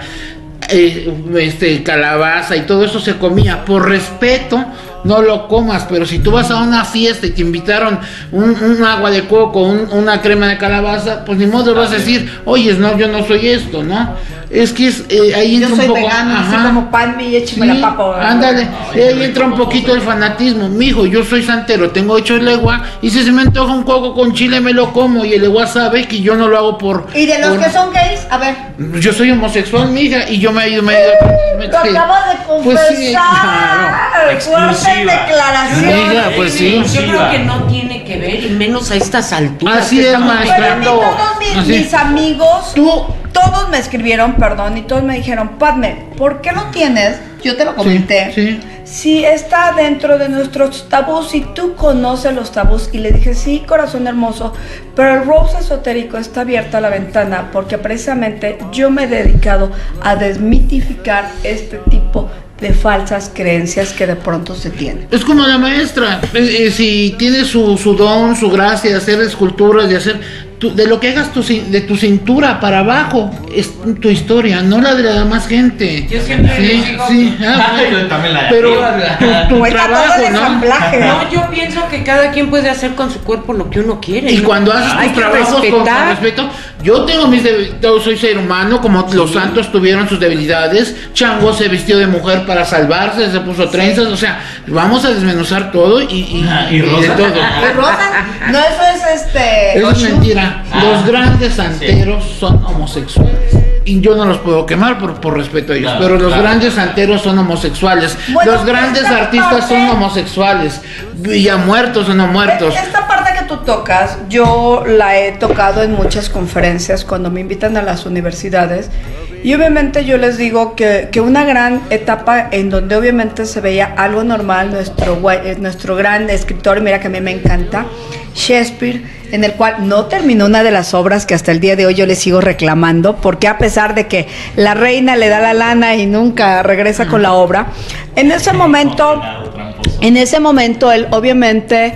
eh, este, calabaza y todo eso se comía. Por respeto, no lo comas, pero si tú vas a una fiesta y te invitaron un, un agua de coco, un- una crema de calabaza, pues ni modo vas a decir, oye, no, yo no soy esto, ¿no? Es que es, eh, ahí Yo entra soy un poco... vegano, así ajá. como pan y échame Sí, la papa. ándale, y ahí entra un poquito el fanatismo. Mijo, yo soy santero, tengo ocho legua, y si se me antoja un coco con chile me lo como, y el legua sabe que yo no lo hago por... Y de los por- que son gays, a ver. Yo soy homosexual, mija, y yo me he ido... Me, me- Lo acabas de confesar. Pues sí, claro. Fuertes Exclusiva. declaraciones. Mija, pues sí. Yo creo que no tiene que ver, y menos a estas alturas. Así que es, estamos maestra. Pero a mí viviendo. todos mis, Así. mis amigos, Tú, todos me escribieron, perdón, y todos me dijeron, Padme, ¿por qué lo tienes? Yo te lo comenté. sí. Si está dentro de nuestros tabús y tú conoces los tabús. Y le dije, sí, corazón hermoso, pero el Rose esotérico está abierto a la ventana porque precisamente yo me he dedicado a desmitificar este tipo de falsas creencias que de pronto se tienen. es como la maestra, eh, eh, si tiene su, su don, su gracia de hacer esculturas, de hacer... tu, de lo que hagas tu, de tu cintura para abajo es tu historia, no la de la demás gente. Yo siempre sí, digo, sí, ah, yo también la de pero arriba. tu, tu trabajo, ¿no? No, yo pienso que cada quien puede hacer con su cuerpo lo que uno quiere. Y ¿no? cuando haces Hay tus que trabajos con, con respetar. respeto, yo tengo mis debilidades, yo soy ser humano, como sí. Los santos tuvieron sus debilidades. Chango se vistió de mujer para salvarse, se puso trenzas, o sea, vamos a desmenuzar todo y, y, ah, y, y, y de todo. ¿Y Rosa? No, eso es este. Eso es mentira. Ah, los grandes santeros sí. son homosexuales. Y yo no los puedo quemar por, por respeto a ellos, claro, pero los claro. grandes santeros son homosexuales. Bueno, los grandes artistas parte, son homosexuales. Ya muertos o no muertos. Esta parte que tú tocas, yo la he tocado en muchas conferencias cuando me invitan a las universidades. Y obviamente yo les digo que, que una gran etapa en donde obviamente se veía algo normal, nuestro, nuestro gran escritor, mira que a mí me encanta, Shakespeare, en el cual no terminó una de las obras que hasta el día de hoy yo le sigo reclamando, porque a pesar de que la reina le da la lana y nunca regresa con la obra, en ese momento, en ese momento él obviamente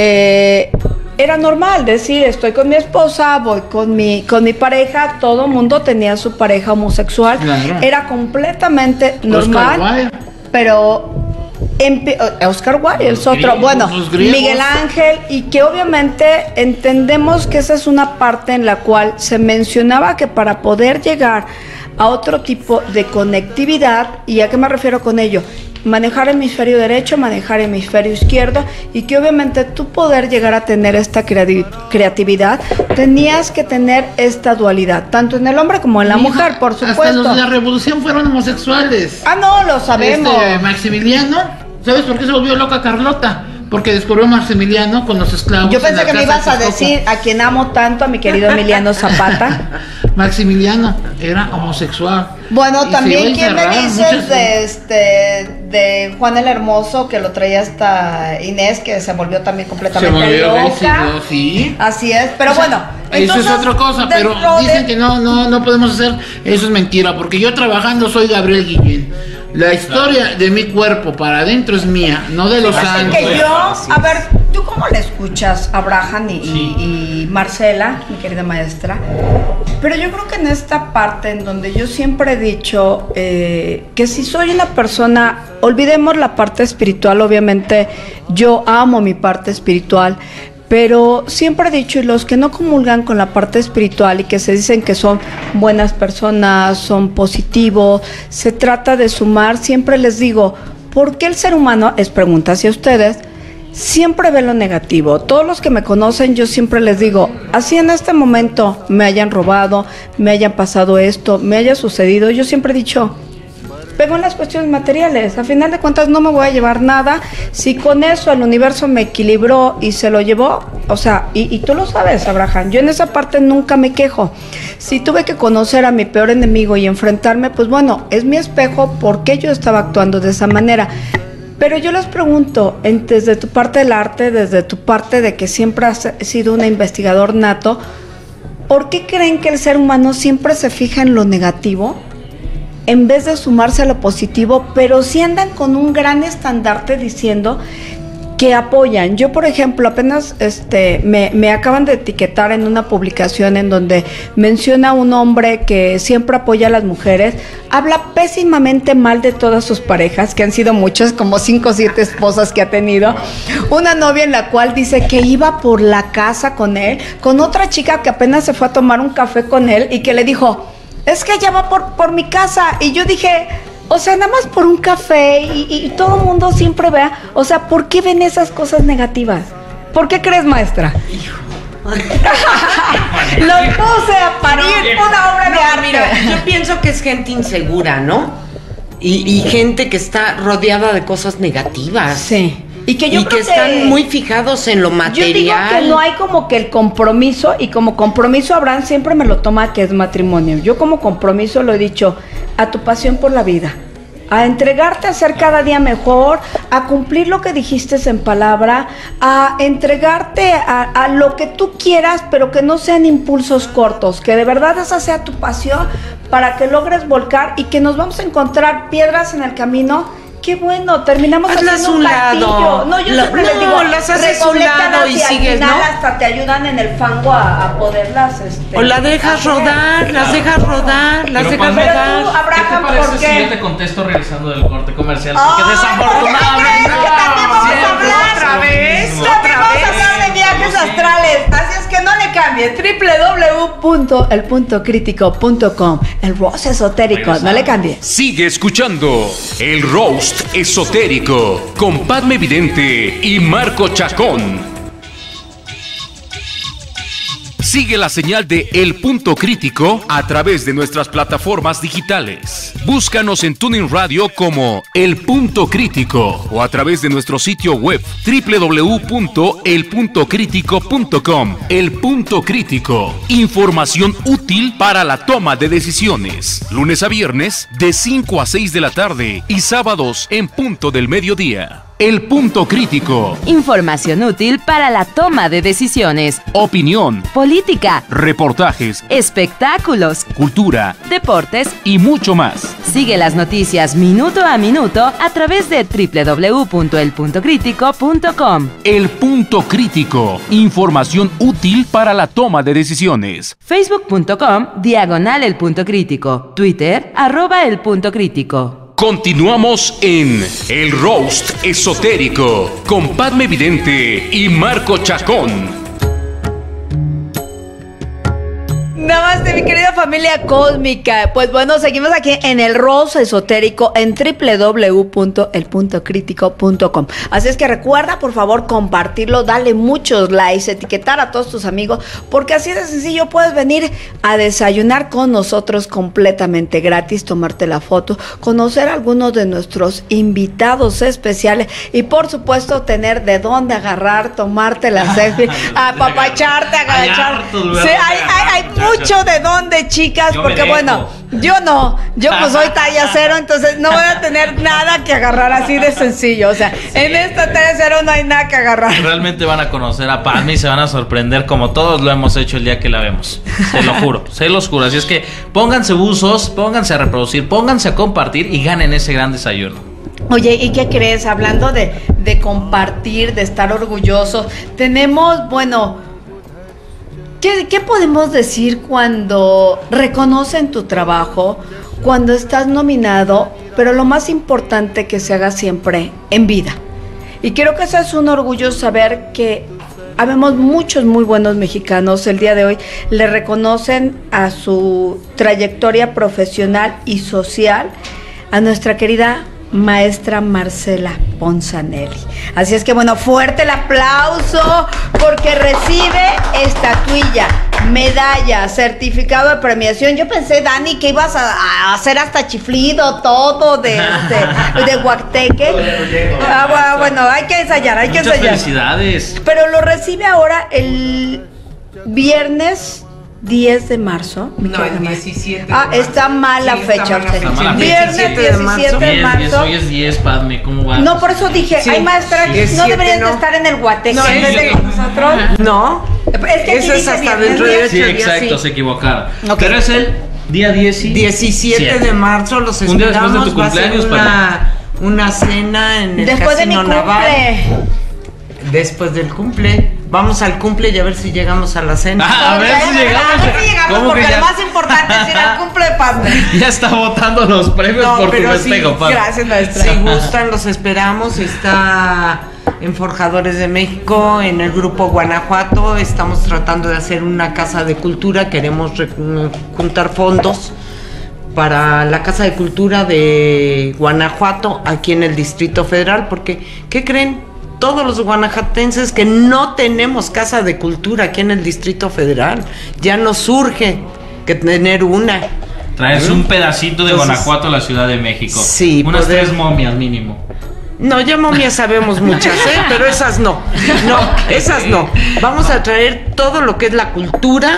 eh, era normal decir, estoy con mi esposa, voy con mi, con mi pareja, todo mundo tenía su pareja homosexual, claro. Era completamente normal, pero en, Oscar Wilde es otro, bueno, Miguel Ángel, y que obviamente entendemos que esa es una parte en la cual se mencionaba que para poder llegar a otro tipo de conectividad, ¿y a qué me refiero con ello? Manejar hemisferio derecho, manejar hemisferio izquierdo, y que obviamente tú poder llegar a tener esta creatividad, tenías que tener esta dualidad, tanto en el hombre como en la Mija, mujer, por supuesto. Hasta los de la revolución fueron homosexuales. Ah, no, lo sabemos. Este, Maximiliano, ¿sabes por qué se volvió loca Carlota? Porque descubrió Maximiliano con los esclavos. Yo pensé que me ibas a decir a quien amo tanto, a mi querido Emiliano Zapata. Maximiliano era homosexual. Bueno, también quién me dices muchas... de este de Juan el Hermoso, que lo traía hasta Inés, que se volvió también completamente se volvió loca. Gay, sí. Así es, pero o sea, bueno. Eso es otra cosa, pero dicen de... que no, no, no podemos hacer, eso es mentira, porque yo trabajando soy Gabriel Guillén. La historia de mi cuerpo para adentro es mía, no de los años. Que yo, a ver, ¿tú cómo le escuchas a Abraham y, sí. y, y Marcela, mi querida maestra? Pero yo creo que en esta parte en donde yo siempre he dicho eh, que si soy una persona, olvidemos la parte espiritual, obviamente yo amo mi parte espiritual, pero siempre he dicho, y los que no comulgan con la parte espiritual y que se dicen que son buenas personas, son positivos, se trata de sumar, siempre les digo, ¿por qué el ser humano, es pregunta hacia ustedes, siempre ve lo negativo? Todos los que me conocen, yo siempre les digo, así en este momento me hayan robado, me hayan pasado esto, me haya sucedido, yo siempre he dicho, pego en las cuestiones materiales, a final de cuentas no me voy a llevar nada, si con eso el universo me equilibró y se lo llevó, o sea, y, y tú lo sabes, Abraham, yo en esa parte nunca me quejo. Si tuve que conocer a mi peor enemigo y enfrentarme, pues bueno, es mi espejo, ¿por qué yo estaba actuando de esa manera? Pero yo les pregunto, en, desde tu parte del arte, desde tu parte de que siempre has sido un investigador nato, ¿por qué creen que el ser humano siempre se fija en lo negativo en vez de sumarse a lo positivo, pero sí andan con un gran estandarte diciendo que apoyan? Yo, por ejemplo, apenas este, me, me acaban de etiquetar en una publicación en donde menciona un hombre que siempre apoya a las mujeres, habla pésimamente mal de todas sus parejas, que han sido muchas, como cinco o siete esposas que ha tenido, una novia en la cual dice que iba por la casa con él, con otra chica que apenas se fue a tomar un café con él y que le dijo, es que ella va por, por mi casa, y yo dije, o sea, nada más por un café, y, y todo el mundo siempre vea, o sea, ¿por qué ven esas cosas negativas? ¿Por qué crees, maestra? Los puse a parir, no, una obra no, de arte. Mira, yo pienso que es gente insegura, ¿no? Y, y gente que está rodeada de cosas negativas. Sí. Y que, yo y creo que están que, muy fijados en lo material. Yo digo que no hay como que el compromiso, y como compromiso Abraham siempre me lo toma que es matrimonio. Yo como compromiso lo he dicho, a tu pasión por la vida, a entregarte a ser cada día mejor, a cumplir lo que dijiste en palabra, a entregarte a, a lo que tú quieras, pero que no sean impulsos cortos, que de verdad esa sea tu pasión para que logres volcar y que nos vamos a encontrar piedras en el camino Qué bueno, terminamos Hazlas haciendo un un lado. castillo. No, yo La- siempre les no, digo, las haces un recoléctalas lado y al sigues, final ¿no? hasta te ayudan en el fango a, a poderlas, este... O la dejas hacer. rodar, las dejas rodar, las Pero dejas Palme, Pero rodar. tú, ¿Qué te Abraham, parece ¿por si qué? yo te contesto regresando del corte comercial? Porque Ay, desafortunadamente. ¿por qué crees? Que también vamos a siempre hablar. pasa lo vez, mismo. También otra vamos vez. a hablar de viajes astrales, así es que no le cambie. doble u doble u doble u punto el punto crítico punto com. El roast esotérico, no le cambie. Sigue escuchando el Roast Esotérico con Padme Vidente y Marco Chacón. Sigue la señal de El Punto Crítico a través de nuestras plataformas digitales. Búscanos en TuneIn Radio como El Punto Crítico o a través de nuestro sitio web doble u doble u doble u punto el punto crítico punto com. El Punto Crítico. Información útil para la toma de decisiones. Lunes a viernes de cinco a seis de la tarde y sábados en punto del mediodía. El Punto Crítico. Información útil para la toma de decisiones. Opinión, Política, reportajes, espectáculos, cultura deportes. y mucho más. Sigue las noticias minuto a minuto a través de doble u doble u doble u punto el punto crítico punto com. El Punto Crítico. Información útil para la toma de decisiones. Facebook punto com, diagonal el punto crítico. Twitter, arroba el punto crítico. Continuamos en El Roast Esotérico con Padme Vidente y Marco Chacón. Namaste, mi querida familia cósmica. Pues bueno, seguimos aquí en el Roast Esotérico en doble u doble u doble u punto el punto crítico punto com. Así es que recuerda, por favor, compartirlo, dale muchos likes, etiquetar a todos tus amigos, porque así de sencillo puedes venir a desayunar con nosotros completamente gratis, tomarte la foto, conocer a algunos de nuestros invitados especiales y, por supuesto, tener de dónde agarrar, tomarte la selfie, apapacharte, agachar. Sí, hay, hay, hay mucho de dónde, chicas, Yo me porque dejo. bueno, yo no, yo pues soy talla cero, entonces no voy a tener nada que agarrar, así de sencillo. O sea, en esta talla cero no hay nada que agarrar. Realmente van a conocer a Padme y se van a sorprender como todos lo hemos hecho el día que la vemos. Se lo juro, se los juro. Así es que pónganse buzos, pónganse a reproducir, pónganse a compartir y ganen ese gran desayuno. Oye, ¿y qué crees? Hablando de, de compartir, de estar orgullosos, tenemos, bueno, ¿qué, qué podemos decir cuando reconocen tu trabajo, cuando estás nominado, pero lo más importante que se haga siempre en vida? Y creo que eso es un orgullo, saber que habemos muchos muy buenos mexicanos. El día de hoy le reconocen a su trayectoria profesional y social a nuestra querida maestra Marcela Ponzanelli. Así es que bueno, fuerte el aplauso porque recibe estatuilla, medalla, certificado de premiación. Yo pensé, Dani, que ibas a, a hacer hasta chiflido, todo de, de, de Huateque. Ah, bueno, hay que ensayar, hay que Muchas ensayar. felicidades. Pero lo recibe ahora el viernes diez de marzo. mi No, querida el Mar. diecisiete de Ah, marzo. está mal la Sí, está fecha. mal la usted. fecha. Está mal la Viernes fecha. diecisiete de diez, diez, marzo. hoy es diez, Padme, ¿cómo va? No, por eso dije, Sí, hay maestras sí, que no diecisiete, deberían de no. estar en el Guateque No, en vez sí, de sí. con nosotros. No, Es que aquí eso es dice hasta viernes dentro de diez. ocho Sí, días. exacto, sí. se equivocaron. Ok. Pero es el día diez y diecisiete de marzo los Un día después de esperamos. tu Va a ser cumpleaños, una, una cena en el Después de mi Casino Naval. cumple. Después del cumple. Vamos al cumple y a ver si llegamos a la cena. Ah, a ver si llegamos. A ver si llegamos, ¿Cómo porque que ya? lo más importante es ir al cumple de Padme. Ya está votando los premios No, por tu pero sí, festejo, Padme. gracias, maestra. Si gustan, los esperamos. Está en Forjadores de México, en el grupo Guanajuato. Estamos tratando de hacer una casa de cultura. Queremos re- juntar fondos para la Casa de Cultura de Guanajuato, aquí en el Distrito Federal, porque, ¿qué creen? Todos los guanajuatenses que no tenemos Casa de Cultura aquí en el Distrito Federal, ya nos surge que tener una. Traes un pedacito de Entonces, Guanajuato a la Ciudad de México. sí, Unas poder- tres momias mínimo. No, ya momias sabemos muchas, ¿eh? Pero esas no. No, esas no. Vamos a traer todo lo que es la cultura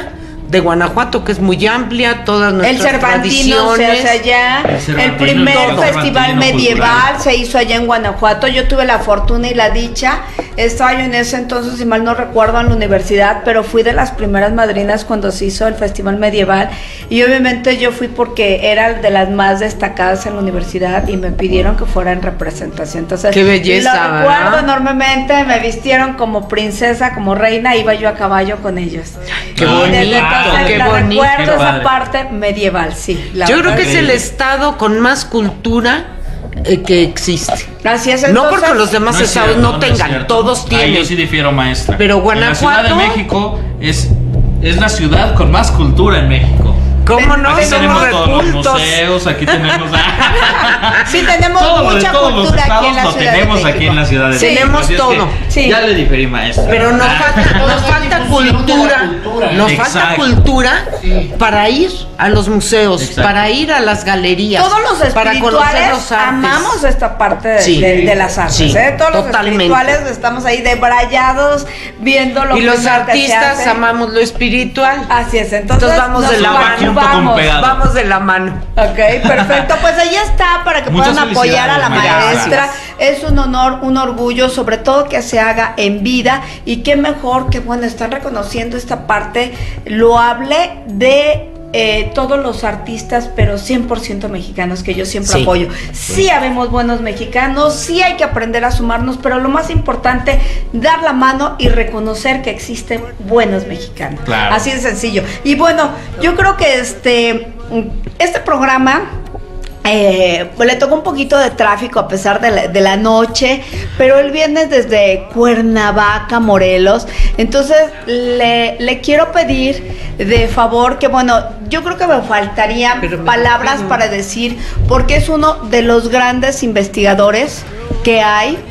de Guanajuato, que es muy amplia, todas nuestras El Cervantino se hace allá, el, el primer todo, festival medieval cultural. se hizo allá en Guanajuato. Yo tuve la fortuna y la dicha, estaba yo en ese entonces, si mal no recuerdo, en la universidad, pero fui de las primeras madrinas cuando se hizo el festival medieval, y obviamente yo fui porque era de las más destacadas en la universidad y me pidieron que fuera en representación. Entonces, qué belleza, lo recuerdo ¿verdad? enormemente, me vistieron como princesa, como reina, iba yo a caballo con ellos. Qué Y bonito, desde entonces qué la bonito. recuerdo Qué esa padre. parte medieval, sí. la Yo creo verdad. que es el estado con más cultura eh, que existe. Así es, No entonces, porque los demás No es estados cierto, no no es tengan, cierto. todos Ahí tienen. yo sí difiero, maestra. Pero En la Ciudad de Guanajuato- México es, es la ciudad con más cultura en México. ¿Cómo no? Aquí Somos tenemos todos los recultos. museos, aquí tenemos... Sí, tenemos Todo, mucha todos los cultura aquí en estados la lo Ciudad de tenemos México. aquí en la Ciudad de Sí. México. Tenemos Así es que todo. Sí. Ya le diferí, maestra. Pero nos Ah. falta, nos falta difusión de la cultura, cultura. nos falta Exacto. cultura Sí. para ir a los museos, Exacto. para ir a las galerías, Todos los para conocer espirituales los artes. amamos esta parte de, Sí. de- de las artes, Sí, ¿eh? Todos totalmente. los espirituales estamos ahí debrayados viendo lo Y los primero que se artistas hace. amamos lo espiritual. Así es, entonces, Entonces vamos nos de la va- mano. Junto con vamos. pegado. Vamos de la mano. Ok, perfecto. Pues ahí está para que Muchas puedan apoyar a la felicidades, maestra. gracias. Es un honor, un orgullo, sobre todo que se haga en vida. Y qué mejor que, bueno, están reconociendo esta parte loable de eh, todos los artistas, pero cien por ciento mexicanos, que yo siempre Sí. apoyo. Sí habemos buenos mexicanos, sí hay que aprender a sumarnos, pero lo más importante, dar la mano y reconocer que existen buenos mexicanos. Claro. Así de sencillo. Y bueno, yo creo que este, este programa... Eh, le tocó un poquito de tráfico a pesar de la, de la noche, pero él viene desde Cuernavaca, Morelos. Entonces le, le quiero pedir de favor que, bueno, yo creo que me faltarían Pero me palabras pido. para decir, porque es uno de los grandes investigadores que hay.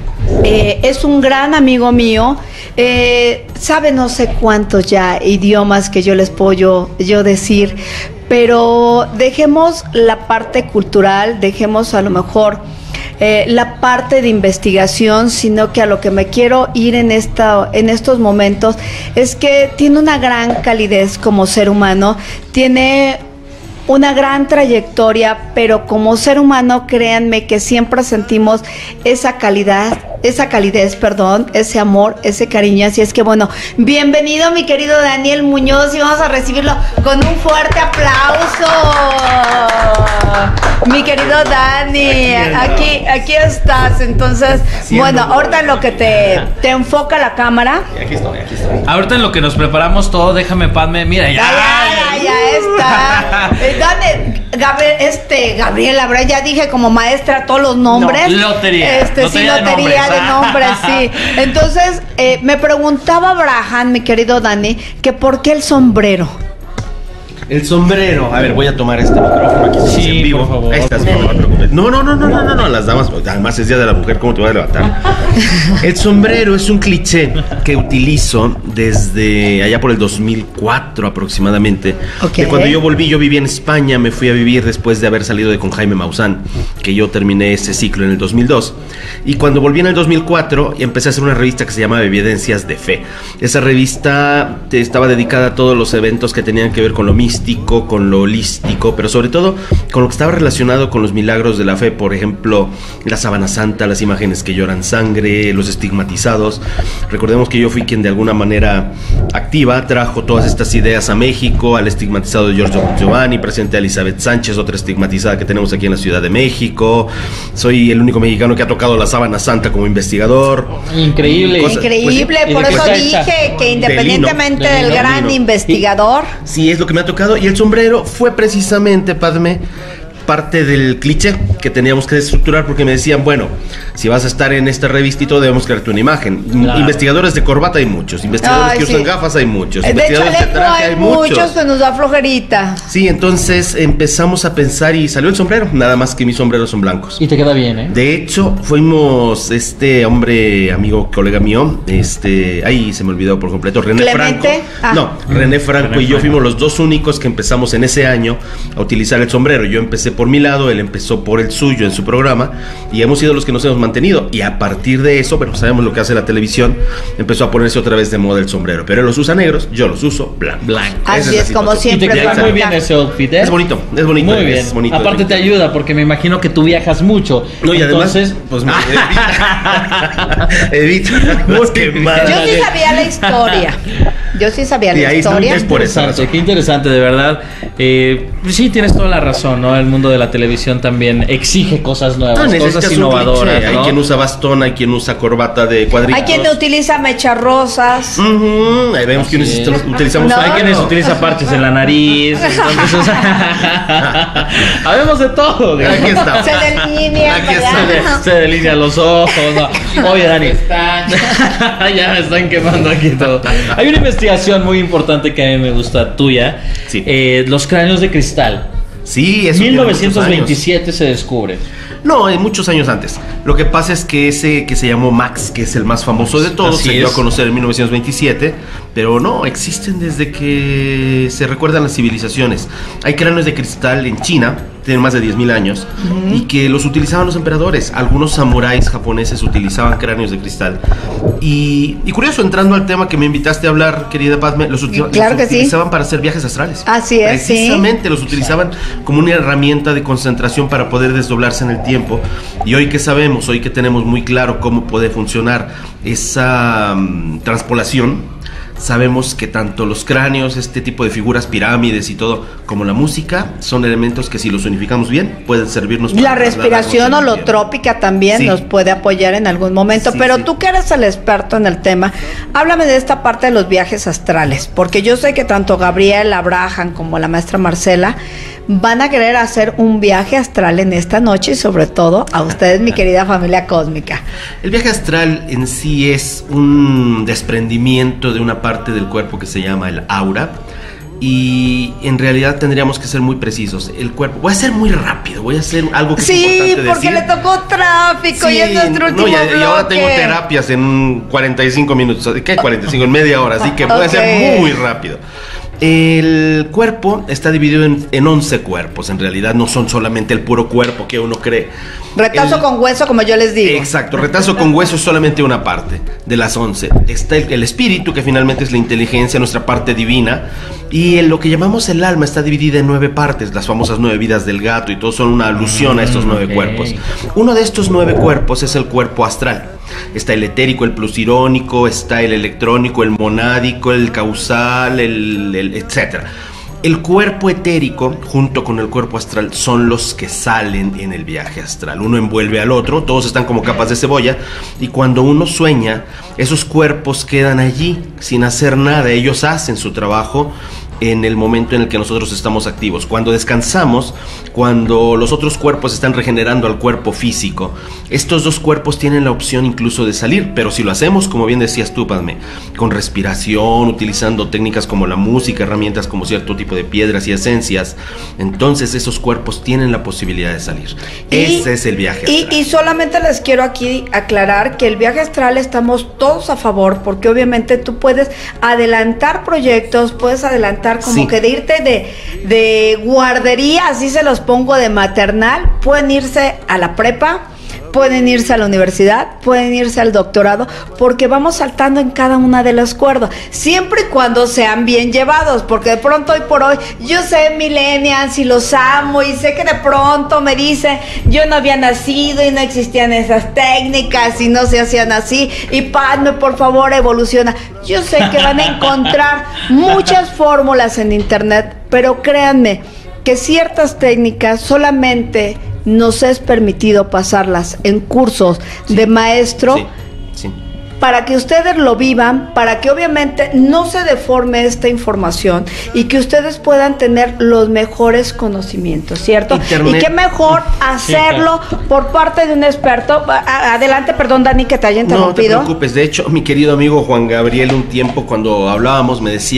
Eh, es un gran amigo mío, eh, sabe no sé cuántos ya idiomas que yo les puedo yo, yo decir, pero dejemos la parte cultural, dejemos a lo mejor eh, la parte de investigación, sino que a lo que me quiero ir en, esta, en estos momentos es que tiene una gran calidez como ser humano, tiene una gran trayectoria, pero como ser humano, créanme que siempre sentimos esa calidad, esa calidez, perdón, ese amor, ese cariño. Así es que, bueno, bienvenido mi querido Daniel Muñoz, y vamos a recibirlo con un fuerte aplauso. Mi querido Dani, aquí, aquí estás. Entonces, bueno, ahorita en lo que te, te enfoca la cámara. Aquí estoy, aquí estoy. Ahorita en lo que nos preparamos todo, déjame, Padme, mira, ya. Ya, ya, ya está. Eh, ¿Dónde? Gabriel, este, Gabriela, ¿verdad? Ya dije como maestra todos los nombres. No, lotería. Este, Lotería sí, de lotería nombres. de nombres, sí. Entonces, eh, me preguntaba Abraham, mi querido Dani, que por qué el sombrero. El sombrero. A ver, voy a tomar este micrófono aquí. estamos Sí, en vivo. por favor. Ahí estás, no, no te preocupes. No, no, no, no, no, no, no, las damas. Además es Día de la Mujer, ¿cómo te voy a levantar? El sombrero es un cliché que utilizo desde allá por el dos mil cuatro aproximadamente. Ok. De cuando yo volví, yo viví en España, me fui a vivir después de haber salido de con Jaime Maussan, que yo terminé ese ciclo en el dos mil dos. Y cuando volví en el dos mil cuatro, empecé a hacer una revista que se llamaba Evidencias de Fe. Esa revista te- estaba dedicada a todos los eventos que tenían que ver con lo místico, con lo holístico, pero sobre todo con lo que estaba relacionado con los milagros de la fe. Por ejemplo, la sábana santa, las imágenes que lloran sangre, los estigmatizados. Recordemos que yo fui quien de alguna manera activa trajo todas estas ideas a México, al estigmatizado de Giorgio Giovanni, presente a Elizabeth Sánchez, otra estigmatizada que tenemos aquí en la Ciudad de México. Soy el único mexicano que ha tocado la sábana santa como investigador. Increíble. Cosas- Increíble, pues, por ¿y de qué eso está hecha? dije que De independientemente lino, de del lino. gran Lino. investigador. Sí, es lo que me ha tocado. Y el sombrero fue precisamente, Padme, parte del cliché que teníamos que estructurar, porque me decían, bueno, si vas a estar en esta revista y todo, debemos crearte una imagen. Claro. Investigadores de corbata hay muchos, investigadores Ay, que sí. usan gafas hay muchos, De hecho, investigadores de Alejo, traje hay hay muchos muchos. que nos da flojerita. Sí, entonces empezamos a pensar y salió el sombrero, nada más que mis sombreros son blancos. Y te queda bien, ¿eh? De hecho, fuimos este hombre, amigo, colega mío, este, ahí se me olvidó por completo, René ¿Clemente? Franco. Ah. No, René Franco René y yo Franco. fuimos los dos únicos que empezamos en ese año a utilizar el sombrero. Yo empecé por mi lado, él empezó por el suyo en su programa y hemos sido los que nos hemos mantenido. Y a partir de eso, bueno, sabemos lo que hace la televisión, empezó a ponerse otra vez de moda el sombrero. Pero él los usa negros, yo los uso blancos. Blanco. Así es, es como siempre. Y te queda muy bien ese outfit, ¿eh? Es bonito, es bonito. Muy bien. Es bonito, Aparte te ayuda porque me imagino que tú viajas mucho. No, y entonces, además, pues me evita. evita más que más. Yo sí sabía la historia. Yo sí sabía Y la ahí historia. es por esa razón. Qué interesante, de verdad. Eh, sí, tienes toda la razón, ¿no? El mundo de la televisión también exige cosas nuevas, No, cosas necesitas un innovadoras, cliché. ¿no? Hay quien usa bastón, hay quien usa corbata de cuadritos. Hay quien utiliza mechas rosas. Ujú, ahí vemos que Así es. utilizamos. No. Hay quienes utilizan parches en la nariz. Entonces, o sea, habemos de todo. digamos. Aquí está. Se delinea. Aquí para está. allá. Se, se delinean los ojos. ¿no? Oye, Dani. Ya me están quemando aquí todo. Hay una investigación muy importante que a mí me gusta tuya. Sí. Eh, los cráneos de cristal. Sí, eso mil tiene novecientos muchos años. veintisiete se descubre. No, en muchos años antes. Lo que pasa es que ese que se llamó Max, que es el más famoso de todos, Así se dio es. a conocer en mil novecientos veintisiete, pero no, existen desde que se recuerdan las civilizaciones. Hay cráneos de cristal en China, tienen más de diez mil años, uh-huh. y que los utilizaban los emperadores. Algunos samuráis japoneses utilizaban cráneos de cristal. Y, y curioso, entrando al tema que me invitaste a hablar, querida Padme, los, util- Claro los que sí. utilizaban para hacer viajes astrales. Así es, sí. Precisamente los utilizaban como una herramienta de concentración para poder desdoblarse en el tiempo. Y hoy que sabemos, hoy que tenemos muy claro cómo puede funcionar esa um, transpolación, sabemos que tanto los cráneos, este tipo de figuras, pirámides y todo, como la música, son elementos que si los unificamos bien, pueden servirnos para La respiración holotrópica también sí. nos puede apoyar en algún momento, Sí, pero sí. tú que eres el experto en el tema, háblame de esta parte de los viajes astrales, porque yo sé que tanto Gabriel, Abraham como la maestra Marcela van a querer hacer un viaje astral en esta noche y sobre todo a ustedes, mi querida familia cósmica. El viaje astral en sí es un desprendimiento de una parte del cuerpo que se llama el aura. Y en realidad tendríamos que ser muy precisos. El cuerpo, voy a ser muy rápido, voy a hacer algo que Sí, es importante porque decir. le tocó tráfico Sí, y es nuestro último no, y, y ahora bloque. tengo terapias en cuarenta y cinco minutos. ¿Qué cuarenta y cinco? En media hora, así que voy a Ok. ser muy rápido. El cuerpo está dividido en, en once cuerpos. En realidad no son solamente el puro cuerpo que uno cree. Retazo El- con hueso, como yo les digo. Exacto, retazo con hueso es solamente una parte de las once. Está el, el espíritu, que finalmente es la inteligencia, nuestra parte divina. Y en lo que llamamos el alma está dividida en nueve partes, las famosas nueve vidas del gato, y todo son una alusión a estos nueve ok. cuerpos. Uno de estos nueve cuerpos es el cuerpo astral. Está el etérico, el plusirónico, está el electrónico, el monádico, el causal, el, el etcétera. El cuerpo etérico junto con el cuerpo astral son los que salen en el viaje astral. Uno envuelve al otro, todos están como capas de cebolla, y cuando uno sueña, esos cuerpos quedan allí sin hacer nada. Ellos hacen su trabajo en el momento en el que nosotros estamos activos. Cuando descansamos, cuando los otros cuerpos están regenerando al cuerpo físico, estos dos cuerpos tienen la opción incluso de salir, pero si lo hacemos, como bien decías tú, Padme, con respiración, utilizando técnicas como la música, herramientas como cierto tipo de piedras y esencias, entonces esos cuerpos tienen la posibilidad de salir. Y- Ese es el viaje Y, astral. y solamente les quiero aquí aclarar que el viaje astral estamos todos a favor, porque obviamente tú puedes adelantar proyectos, puedes adelantar como Sí. que de irte de, de guardería, así se los pongo, de maternal, pueden irse a la prepa, pueden irse a la universidad, pueden irse al doctorado, porque vamos saltando en cada una de las cuerdas, siempre y cuando sean bien llevados, porque de pronto hoy por hoy, yo sé millennials y los amo, y sé que de pronto me dicen, yo no había nacido y no existían esas técnicas y no se hacían así, y Padme, por favor, evoluciona. Yo sé que van a encontrar muchas fórmulas en internet, pero créanme que ciertas técnicas solamente nos es permitido pasarlas en cursos Sí. de maestro, Sí, sí. para que ustedes lo vivan, para que obviamente no se deforme esta información y que ustedes puedan tener los mejores conocimientos, ¿cierto? Internet. Y qué mejor hacerlo por parte de un experto. A- Adelante, perdón, Dani, que te haya No te interrumpido. preocupes, de hecho, mi querido amigo Juan Gabriel, un tiempo cuando hablábamos me decía,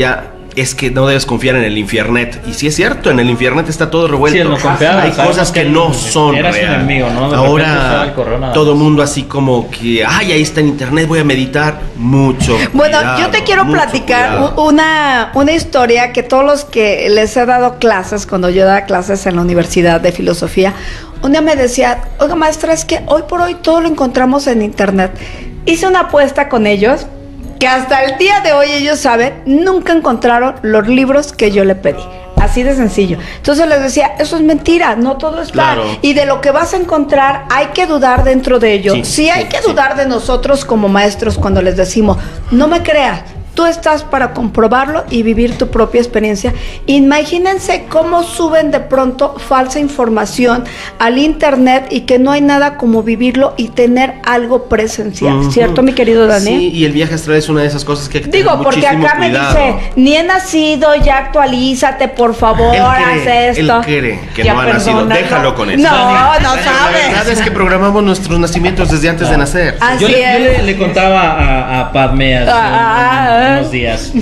es que no debes confiar en el infiernet. Y sí es cierto, en el infiernet está todo revuelto. Sí, no confiaba, hay cosas que, que no son eras real. Un enemigo, ¿no? Ahora el todo el mundo así como que, ay, ahí está en internet, voy a meditar. Mucho Bueno, cuidado, yo te quiero platicar cuidado. una, una historia que todos los que les he dado clases, cuando yo daba clases en la Universidad de Filosofía, un día me decía, oiga maestra, es que hoy por hoy todo lo encontramos en internet. Hice una apuesta con ellos que hasta el día de hoy ellos saben, nunca encontraron los libros que yo le pedí. Así de sencillo. Entonces les decía, eso es mentira, no todo está. Claro. Y de lo que vas a encontrar, hay que dudar dentro de ello. Sí, sí hay sí, que sí. dudar de nosotros como maestros cuando les decimos, no me creas. Tú estás para comprobarlo y vivir tu propia experiencia. Imagínense cómo suben de pronto falsa información al internet y que no hay nada como vivirlo y tener algo presencial. Uh-huh. ¿Cierto, mi querido Dani? Sí, y el viaje astral es una de esas cosas que hay que tener Digo, porque muchísimo acá cuidado. me dice, ni he nacido, ya actualízate, por favor, Él cree, haz esto. Él cree que Ya, no ha nacido. perdónalo. Déjalo con eso. No, no La sabes. verdad es que programamos nuestros nacimientos desde antes de nacer. Así Yo, le, yo es. le, le contaba a, a Padme hace Ah, un- unos días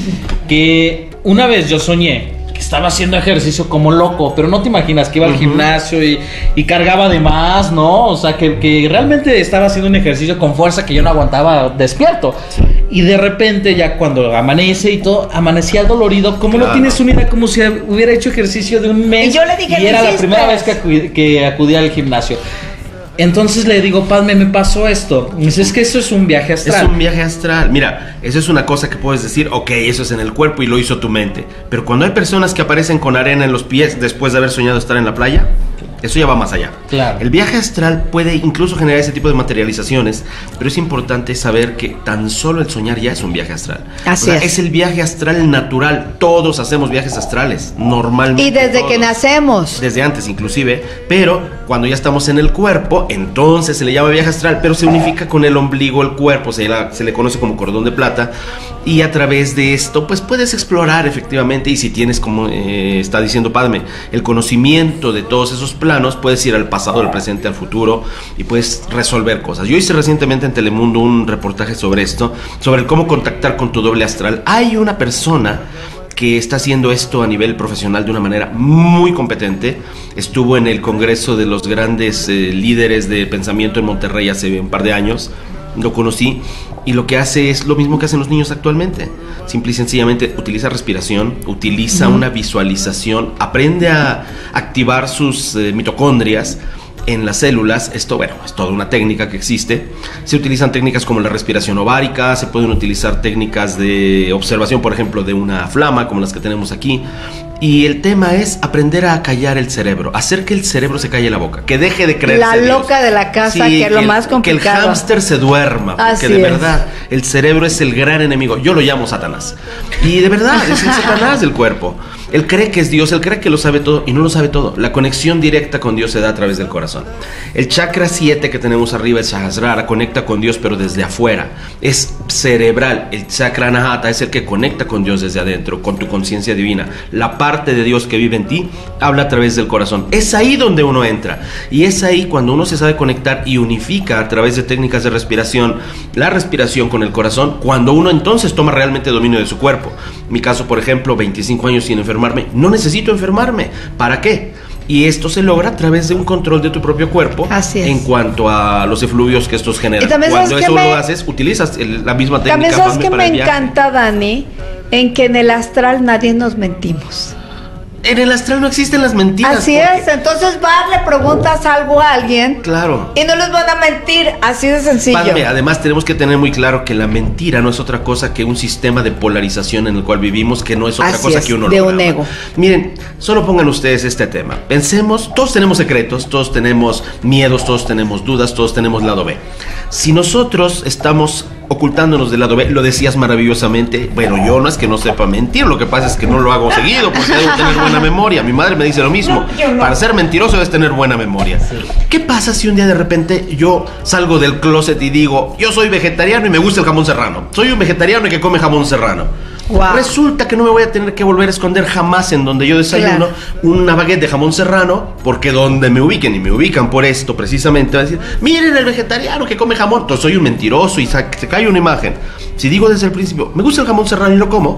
que una vez yo soñé que estaba haciendo ejercicio como loco, pero no te imaginas que iba al Ujú. gimnasio y, y cargaba de más, ¿no? O sea, que, que realmente estaba haciendo un ejercicio con fuerza que yo no aguantaba despierto. Y de repente, ya cuando amanece y todo, amanecía dolorido. ¿Cómo Claro. no tienes una idea? Como si hubiera hecho ejercicio de un mes. Y yo le dije, y ¿lo era la hiciste? primera vez que, acu- que acudía al gimnasio. Entonces le digo, Padme, me pasó esto. Me dice, es que eso es un viaje astral. Es un viaje astral. Mira, eso es una cosa que puedes decir, ok, eso es en el cuerpo y lo hizo tu mente. Pero cuando hay personas que aparecen con arena en los pies después de haber soñado estar en la playa, eso ya va más allá. Claro. El viaje astral puede incluso generar ese tipo de materializaciones, pero es importante saber que tan solo el soñar ya es un viaje astral. Así O sea, es. es el viaje astral natural. Todos hacemos viajes astrales, normalmente. Y desde todos. que nacemos. Desde antes inclusive, pero cuando ya estamos en el cuerpo, entonces se le llama viaje astral, pero se unifica con el ombligo, el cuerpo, se, la, se le conoce como cordón de plata, y a través de esto, pues puedes explorar efectivamente, y si tienes, como eh, está diciendo Padme, el conocimiento de todos esos planos, puedes ir al pasado, al presente, al futuro, y puedes resolver cosas. Yo hice recientemente en Telemundo un reportaje sobre esto, sobre el cómo contactar con tu doble astral. Hay una persona que está haciendo esto a nivel profesional de una manera muy competente. Estuvo en el Congreso de los grandes eh, líderes de pensamiento en Monterrey hace un par de años. Lo conocí y lo que hace es lo mismo que hacen los niños actualmente. Simple y sencillamente utiliza respiración, utiliza uh-huh. una visualización, aprende a activar sus eh, mitocondrias en las células. Esto, bueno, es toda una técnica que existe. Se utilizan técnicas como la respiración ovárica, se pueden utilizar técnicas de observación, por ejemplo, de una flama, como las que tenemos aquí. Y el tema es aprender a callar el cerebro, hacer que el cerebro se calle la boca, que deje de creerse La Dios. loca de la casa, Sí, que es lo el- más complicado. Que el hámster se duerma, porque Así de es. verdad el cerebro es el gran enemigo. Yo lo llamo Satanás. Y de verdad es el Satanás del cuerpo. Él cree que es Dios, él cree que lo sabe todo y no lo sabe todo. La conexión directa con Dios se da a través del corazón. El chakra siete que tenemos arriba, el Sahasrara, conecta con Dios pero desde afuera. Es cerebral. El chakra Anahata es el que conecta con Dios desde adentro, con tu conciencia divina. La parte de Dios que vive en ti habla a través del corazón. Es ahí donde uno entra. Y es ahí cuando uno se sabe conectar y unifica a través de técnicas de respiración, la respiración con el corazón, cuando uno entonces toma realmente dominio de su cuerpo. Mi caso, por ejemplo, veinticinco años sin enfermarme. No necesito enfermarme. ¿Para qué? Y esto se logra a través de un control de tu propio cuerpo. Así es. En cuanto a los efluvios que estos generan. Y también, Cuando ¿sabes eso qué lo me- haces, utilizas el- la misma técnica. También sabes Pame, que para me el viaje. encanta, Dani, en que en el astral nadie nos mentimos. En el astral no existen las mentiras. Así porque- es, entonces vas, le preguntas algo a alguien Claro. y no les van a mentir, así de sencillo. Padme, además tenemos que tener muy claro que la mentira no es otra cosa que un sistema de polarización en el cual vivimos, que no es otra Así cosa es, que un de un holograma. ego. Miren, solo pongan ustedes este tema. Pensemos, todos tenemos secretos, todos tenemos miedos, todos tenemos dudas, todos tenemos lado B. Si nosotros estamos ocultándonos del lado B, lo decías maravillosamente, bueno, yo no es que no sepa mentir, lo que pasa es que no lo hago seguido porque debo tener buena memoria. Mi madre me dice lo mismo. Para ser mentiroso debes tener buena memoria. ¿Qué pasa si un día de repente yo salgo del closet y digo, yo soy vegetariano y me gusta el jamón serrano? Soy un vegetariano y que come jamón serrano. Wow. Resulta que no me voy a tener que volver a esconder jamás en donde yo desayuno Claro. una baguette de jamón serrano, porque donde me ubiquen, y me ubican por esto precisamente, va a decir, miren el vegetariano que come jamón. Entonces soy un mentiroso y sa- se cae una imagen. Si digo desde el principio, me gusta el jamón serrano y lo como,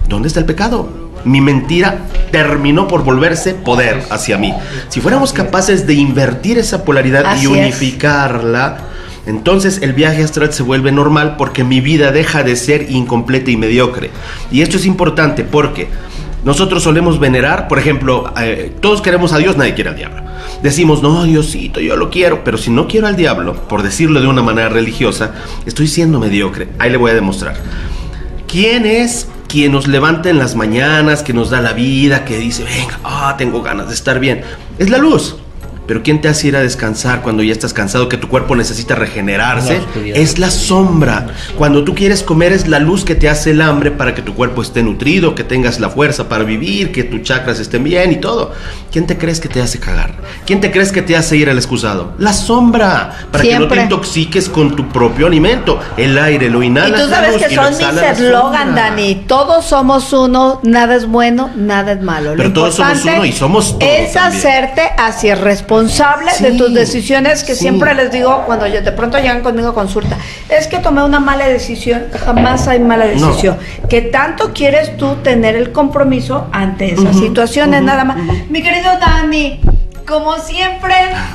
¿dónde está el pecado? Mi mentira terminó por volverse poder hacia mí. Si fuéramos capaces de invertir esa polaridad Así y unificarla, es. entonces el viaje astral se vuelve normal porque mi vida deja de ser incompleta y mediocre. Y esto es importante porque nosotros solemos venerar, por ejemplo, eh, todos queremos a Dios, nadie quiere al diablo. Decimos, no, Diosito, yo lo quiero, pero si no quiero al diablo, por decirlo de una manera religiosa, estoy siendo mediocre. Ahí le voy a demostrar. ¿Quién es quien nos levanta en las mañanas, que nos da la vida, que dice, venga, ah, tengo ganas de estar bien? Es la luz. Pero ¿quién te hace ir a descansar cuando ya estás cansado, que tu cuerpo necesita regenerarse? Es la sombra. Cuando tú quieres comer es la luz que te hace el hambre para que tu cuerpo esté nutrido, que tengas la fuerza para vivir, que tus chakras estén bien y todo. ¿Quién te crees que te hace cagar? ¿Quién te crees que te hace ir al excusado? La sombra. Para Siempre. que no te intoxiques con tu propio alimento. El aire lo inhalas. Y tú sabes que son mis eslogan, Dani. Todos somos uno, nada es bueno, nada es malo. Pero lo todos somos uno y somos todos es también. hacerte hacia responsable sí, de tus decisiones, que sí. siempre les digo cuando yo, de pronto llegan conmigo a consulta, es que tomé una mala decisión. Jamás hay mala decisión. No. Que tanto quieres tú tener el compromiso ante esas uh-huh, situaciones, uh-huh, nada más. Uh-huh. Mi querido Dani, como siempre,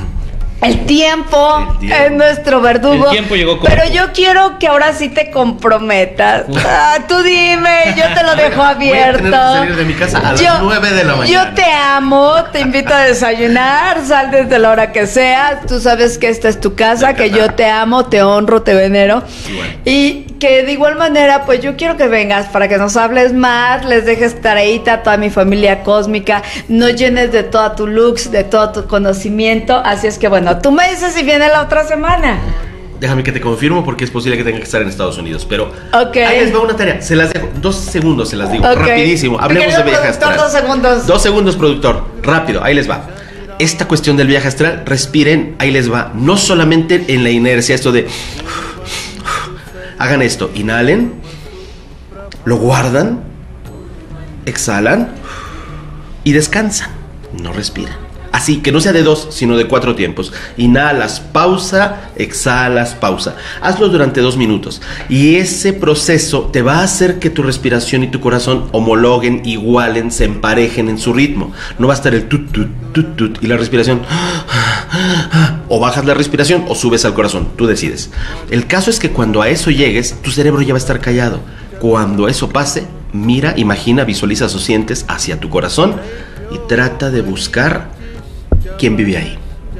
el tiempo, el tiempo es nuestro verdugo. El tiempo llegó con... Pero yo quiero que ahora sí te comprometas. Ah, tú dime, yo te lo dejo abierto. Voy a tener que salir de mi casa a yo, las nueve de la mañana. Yo te amo, te invito a desayunar, sal desde la hora que sea. Tú sabes que esta es tu casa, que yo te amo, te honro, te venero. Igual. Y que de igual manera, pues yo quiero que vengas para que nos hables más, les dejes tareita a toda mi familia cósmica, nos llenes de toda tu lux, de todo tu conocimiento. Así es que bueno, tú me dices si viene la otra semana. Déjame que te confirmo porque es posible que tenga que estar en Estados Unidos, pero okay. ahí les va una tarea, se las dejo, dos segundos se las digo, okay. rapidísimo, hablemos de viaje astral. Dos segundos. Dos segundos, productor, rápido, ahí les va. Esta cuestión del viaje astral, respiren, ahí les va, no solamente en la inercia, esto de... Hagan esto, inhalen, lo guardan, exhalan y descansan, no respiran. Así, que no sea de dos, sino de cuatro tiempos. Inhalas, pausa, exhalas, pausa. Hazlo durante dos minutos. Y ese proceso te va a hacer que tu respiración y tu corazón homologuen, igualen, se emparejen en su ritmo. No va a estar el tut, tut, tut, tut y la respiración. O bajas la respiración o subes al corazón. Tú decides. El caso es que cuando a eso llegues, tu cerebro ya va a estar callado. Cuando eso pase, mira, imagina, visualiza o sientes hacia tu corazón y trata de buscar quién vive ahí.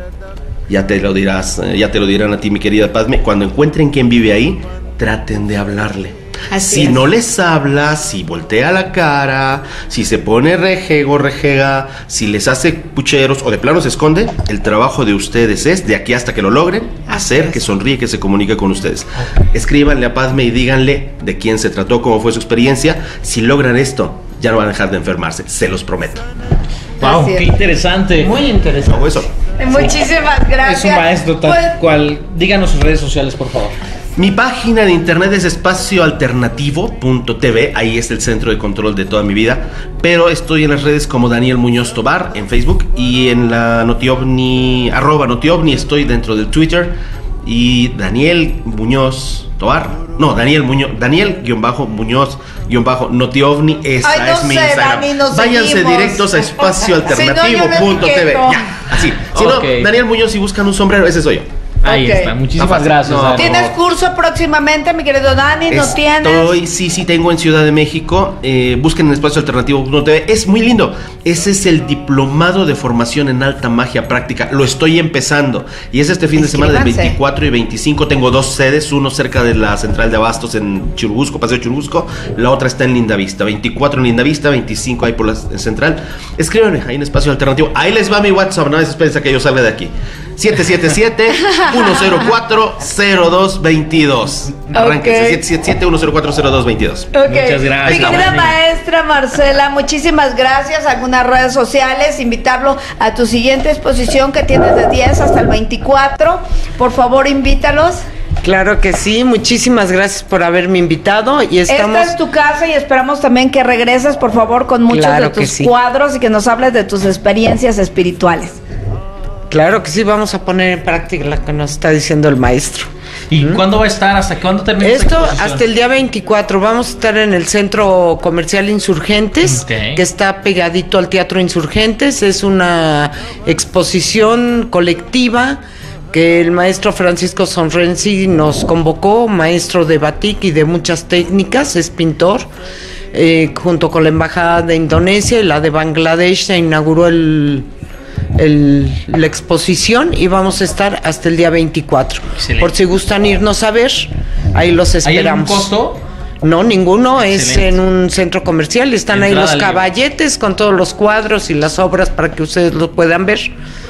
Ya te lo dirás, ya te lo dirán a ti, mi querida Padme. Cuando encuentren quién vive ahí, traten de hablarle. Así si es. No les habla, si voltea la cara, si se pone rejego, rejega, si les hace pucheros o de plano se esconde, el trabajo de ustedes es, de aquí hasta que lo logren, hacer que sonríe, que se comunique con ustedes. Escríbanle a Padme y díganle de quién se trató, cómo fue su experiencia. Si logran esto, ya no van a dejar de enfermarse, se los prometo. Wow, qué interesante. Muy interesante. ¿Cómo eso? Muchísimas gracias. Es un maestro tal pues, cual. Díganos sus redes sociales, por favor. Mi página de internet es espacio alternativo punto t v, ahí es el centro de control de toda mi vida, pero estoy en las redes como Daniel Muñoz Tobar en Facebook y en la Notiovni, arroba Notiovni, estoy dentro del Twitter y Daniel Muñoz Tobar, no, Daniel Muñoz, Daniel guión bajo Muñoz guión bajo Notiovni, esa Ay, no es mi sé, Instagram. Dani, váyanse seguimos. Directos a espacio alternativo punto t v, si no, ya, así, si okay. no, Daniel Muñoz, si buscan un sombrero, ese soy yo. Ahí okay. está, muchísimas no, gracias. No, ¿Tienes no. curso próximamente, mi querido Dani? ¿No Estoy, tienes? Estoy, sí, sí, tengo en Ciudad de México. Eh, busquen en espacio alternativo punto t v. Es muy lindo. Ese es el diplomado de formación en alta magia práctica. Lo estoy empezando. Y es este fin de semana del veinticuatro y veinticinco. Tengo dos sedes. Uno cerca de la central de Abastos en Churubusco, Paseo Churubusco. La otra está en Lindavista. veinticuatro en Lindavista, veinticinco ahí por la central. Escríbanme ahí en espacio alternativo. Ahí les va mi WhatsApp. No esperen a que yo salga de aquí. siete siete siete, uno cero cuatro, cero dos dos dos. Arránquense, siete siete siete, uno cero cuatro, cero dos dos dos. Okay. Muchas gracias. Mi querida maestra Marcela, muchísimas gracias. Algunas redes sociales, invitarlo a tu siguiente exposición que tienes de diez hasta el veinticuatro. Por favor, invítalos. Claro que sí, muchísimas gracias por haberme invitado y estamos... Esta es tu casa y esperamos también que regreses, por favor, con muchos claro de tus sí. cuadros y que nos hables de tus experiencias espirituales. Claro que sí, vamos a poner en práctica lo que nos está diciendo el maestro. ¿Y ¿Mm? cuándo va a estar? ¿Hasta cuándo termina esto? Hasta el día veinticuatro. Vamos a estar en el Centro Comercial Insurgentes, okay. que está pegadito al Teatro Insurgentes. Es una exposición colectiva que el maestro Francisco Sonrenzi nos convocó, maestro de batik y de muchas técnicas, es pintor. Eh, junto con la Embajada de Indonesia y la de Bangladesh se inauguró el, el, la exposición y vamos a estar hasta el día veinticuatro. Excelente. Por si gustan irnos a ver, ahí los esperamos. ¿Hay algún costo? No, ninguno. Excelente. Es en un centro comercial, están Entrada ahí los caballetes con todos los cuadros y las obras para que ustedes lo puedan ver.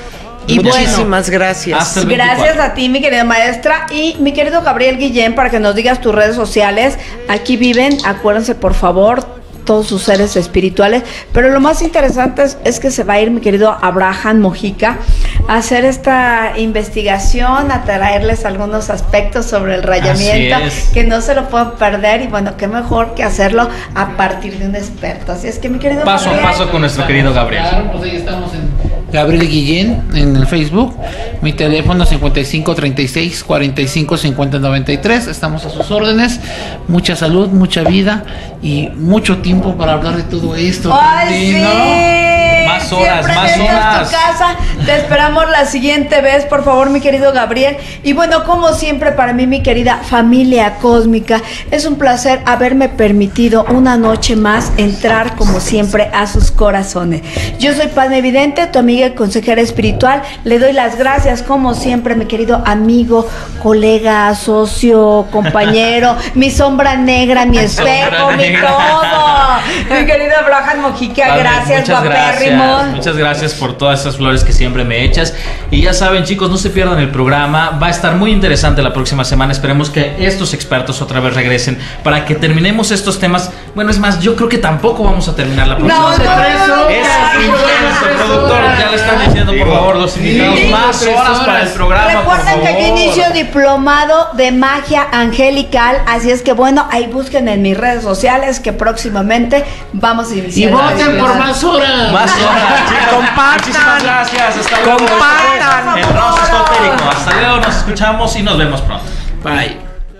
Y muchísimas bueno, gracias. Gracias a ti, mi querida maestra. Y mi querido Gabriel Guillén, para que nos digas tus redes sociales. Aquí viven, acuérdense por favor, todos sus seres espirituales. Pero lo más interesante es, es que se va a ir mi querido Abraham Mojica a hacer esta investigación, a traerles algunos aspectos sobre el rayamiento, que no se lo pueden perder. Y bueno, qué mejor que hacerlo a partir de un experto. Así es que mi querido paso Gabriel, a paso con nuestro querido Gabriel. Claro, pues ahí estamos en Gabriel Guillén en el Facebook. Mi teléfono cincuenta y cinco treinta y seis cuarenta y cinco cincuenta noventa y tres. Estamos a sus órdenes. Mucha salud, mucha vida y mucho tiempo para hablar de todo esto. ¡Ay, sí! ¿No? Más horas, Siempre más horas. Tu casa. Te esperamos la siguiente vez, por favor, mi querido Gabriel. Y bueno, como siempre, para mí, mi querida familia cósmica, es un placer haberme permitido una noche más entrar, como siempre, a sus corazones. Yo soy Padme Vidente, tu amiga y consejera espiritual. Le doy las gracias, como siempre, mi querido amigo, colega, socio, compañero, mi sombra negra, mi espejo, mi todo. Mi querido Abraham Mojica, Padme, gracias, guapérrimo. Muchas gracias por todas esas flores que siempre me echas. Y ya saben, chicos, no se pierdan el programa. Va a estar muy interesante la próxima semana. Esperemos que estos expertos otra vez regresen para que terminemos estos temas. Bueno, es más, yo creo que tampoco vamos a terminar la próxima no, semana. No, no, es intenso, productor. Ya le están diciendo, por favor, los invitados. Sí, más horas, horas para el programa. Recuerden que yo inicio diplomado de magia angelical. Así es que bueno, ahí busquen en mis redes sociales que próximamente vamos a iniciar. Y voten por más horas. Más horas, chicos. Compartan. Muchísimas gracias. Hasta luego. Compartan. El Roast Esotérico. Hasta luego, nos escuchamos y nos vemos pronto. Bye.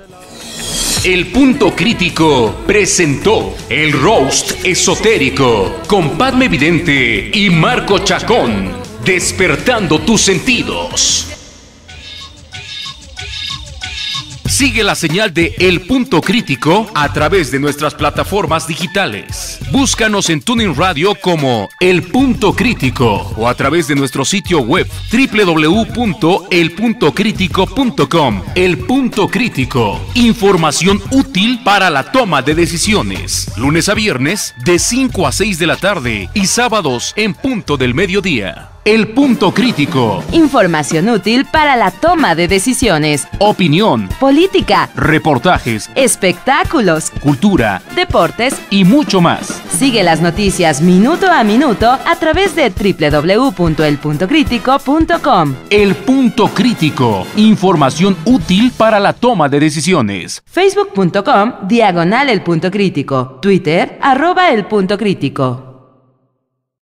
El Punto Crítico presentó el Roast Esotérico con Padme Vidente y Marco Chacón, despertando tus sentidos. Sigue la señal de El Punto Crítico a través de nuestras plataformas digitales. Búscanos en TuneIn Radio como El Punto Crítico o a través de nuestro sitio web doble u doble u doble u punto el punto crítico punto com. El Punto Crítico. Información útil para la toma de decisiones. Lunes a viernes de cinco a seis de la tarde y sábados en punto del mediodía. El Punto Crítico. Información útil para la toma de decisiones. Opinión. Política. Reportajes. Espectáculos. Cultura. Deportes. Y mucho más. Sigue las noticias minuto a minuto a través de doble u doble u doble u punto el punto crítico punto com. El Punto Crítico. Información útil para la toma de decisiones. Facebook punto com diagonal El Punto Crítico. Twitter arroba El Punto Crítico.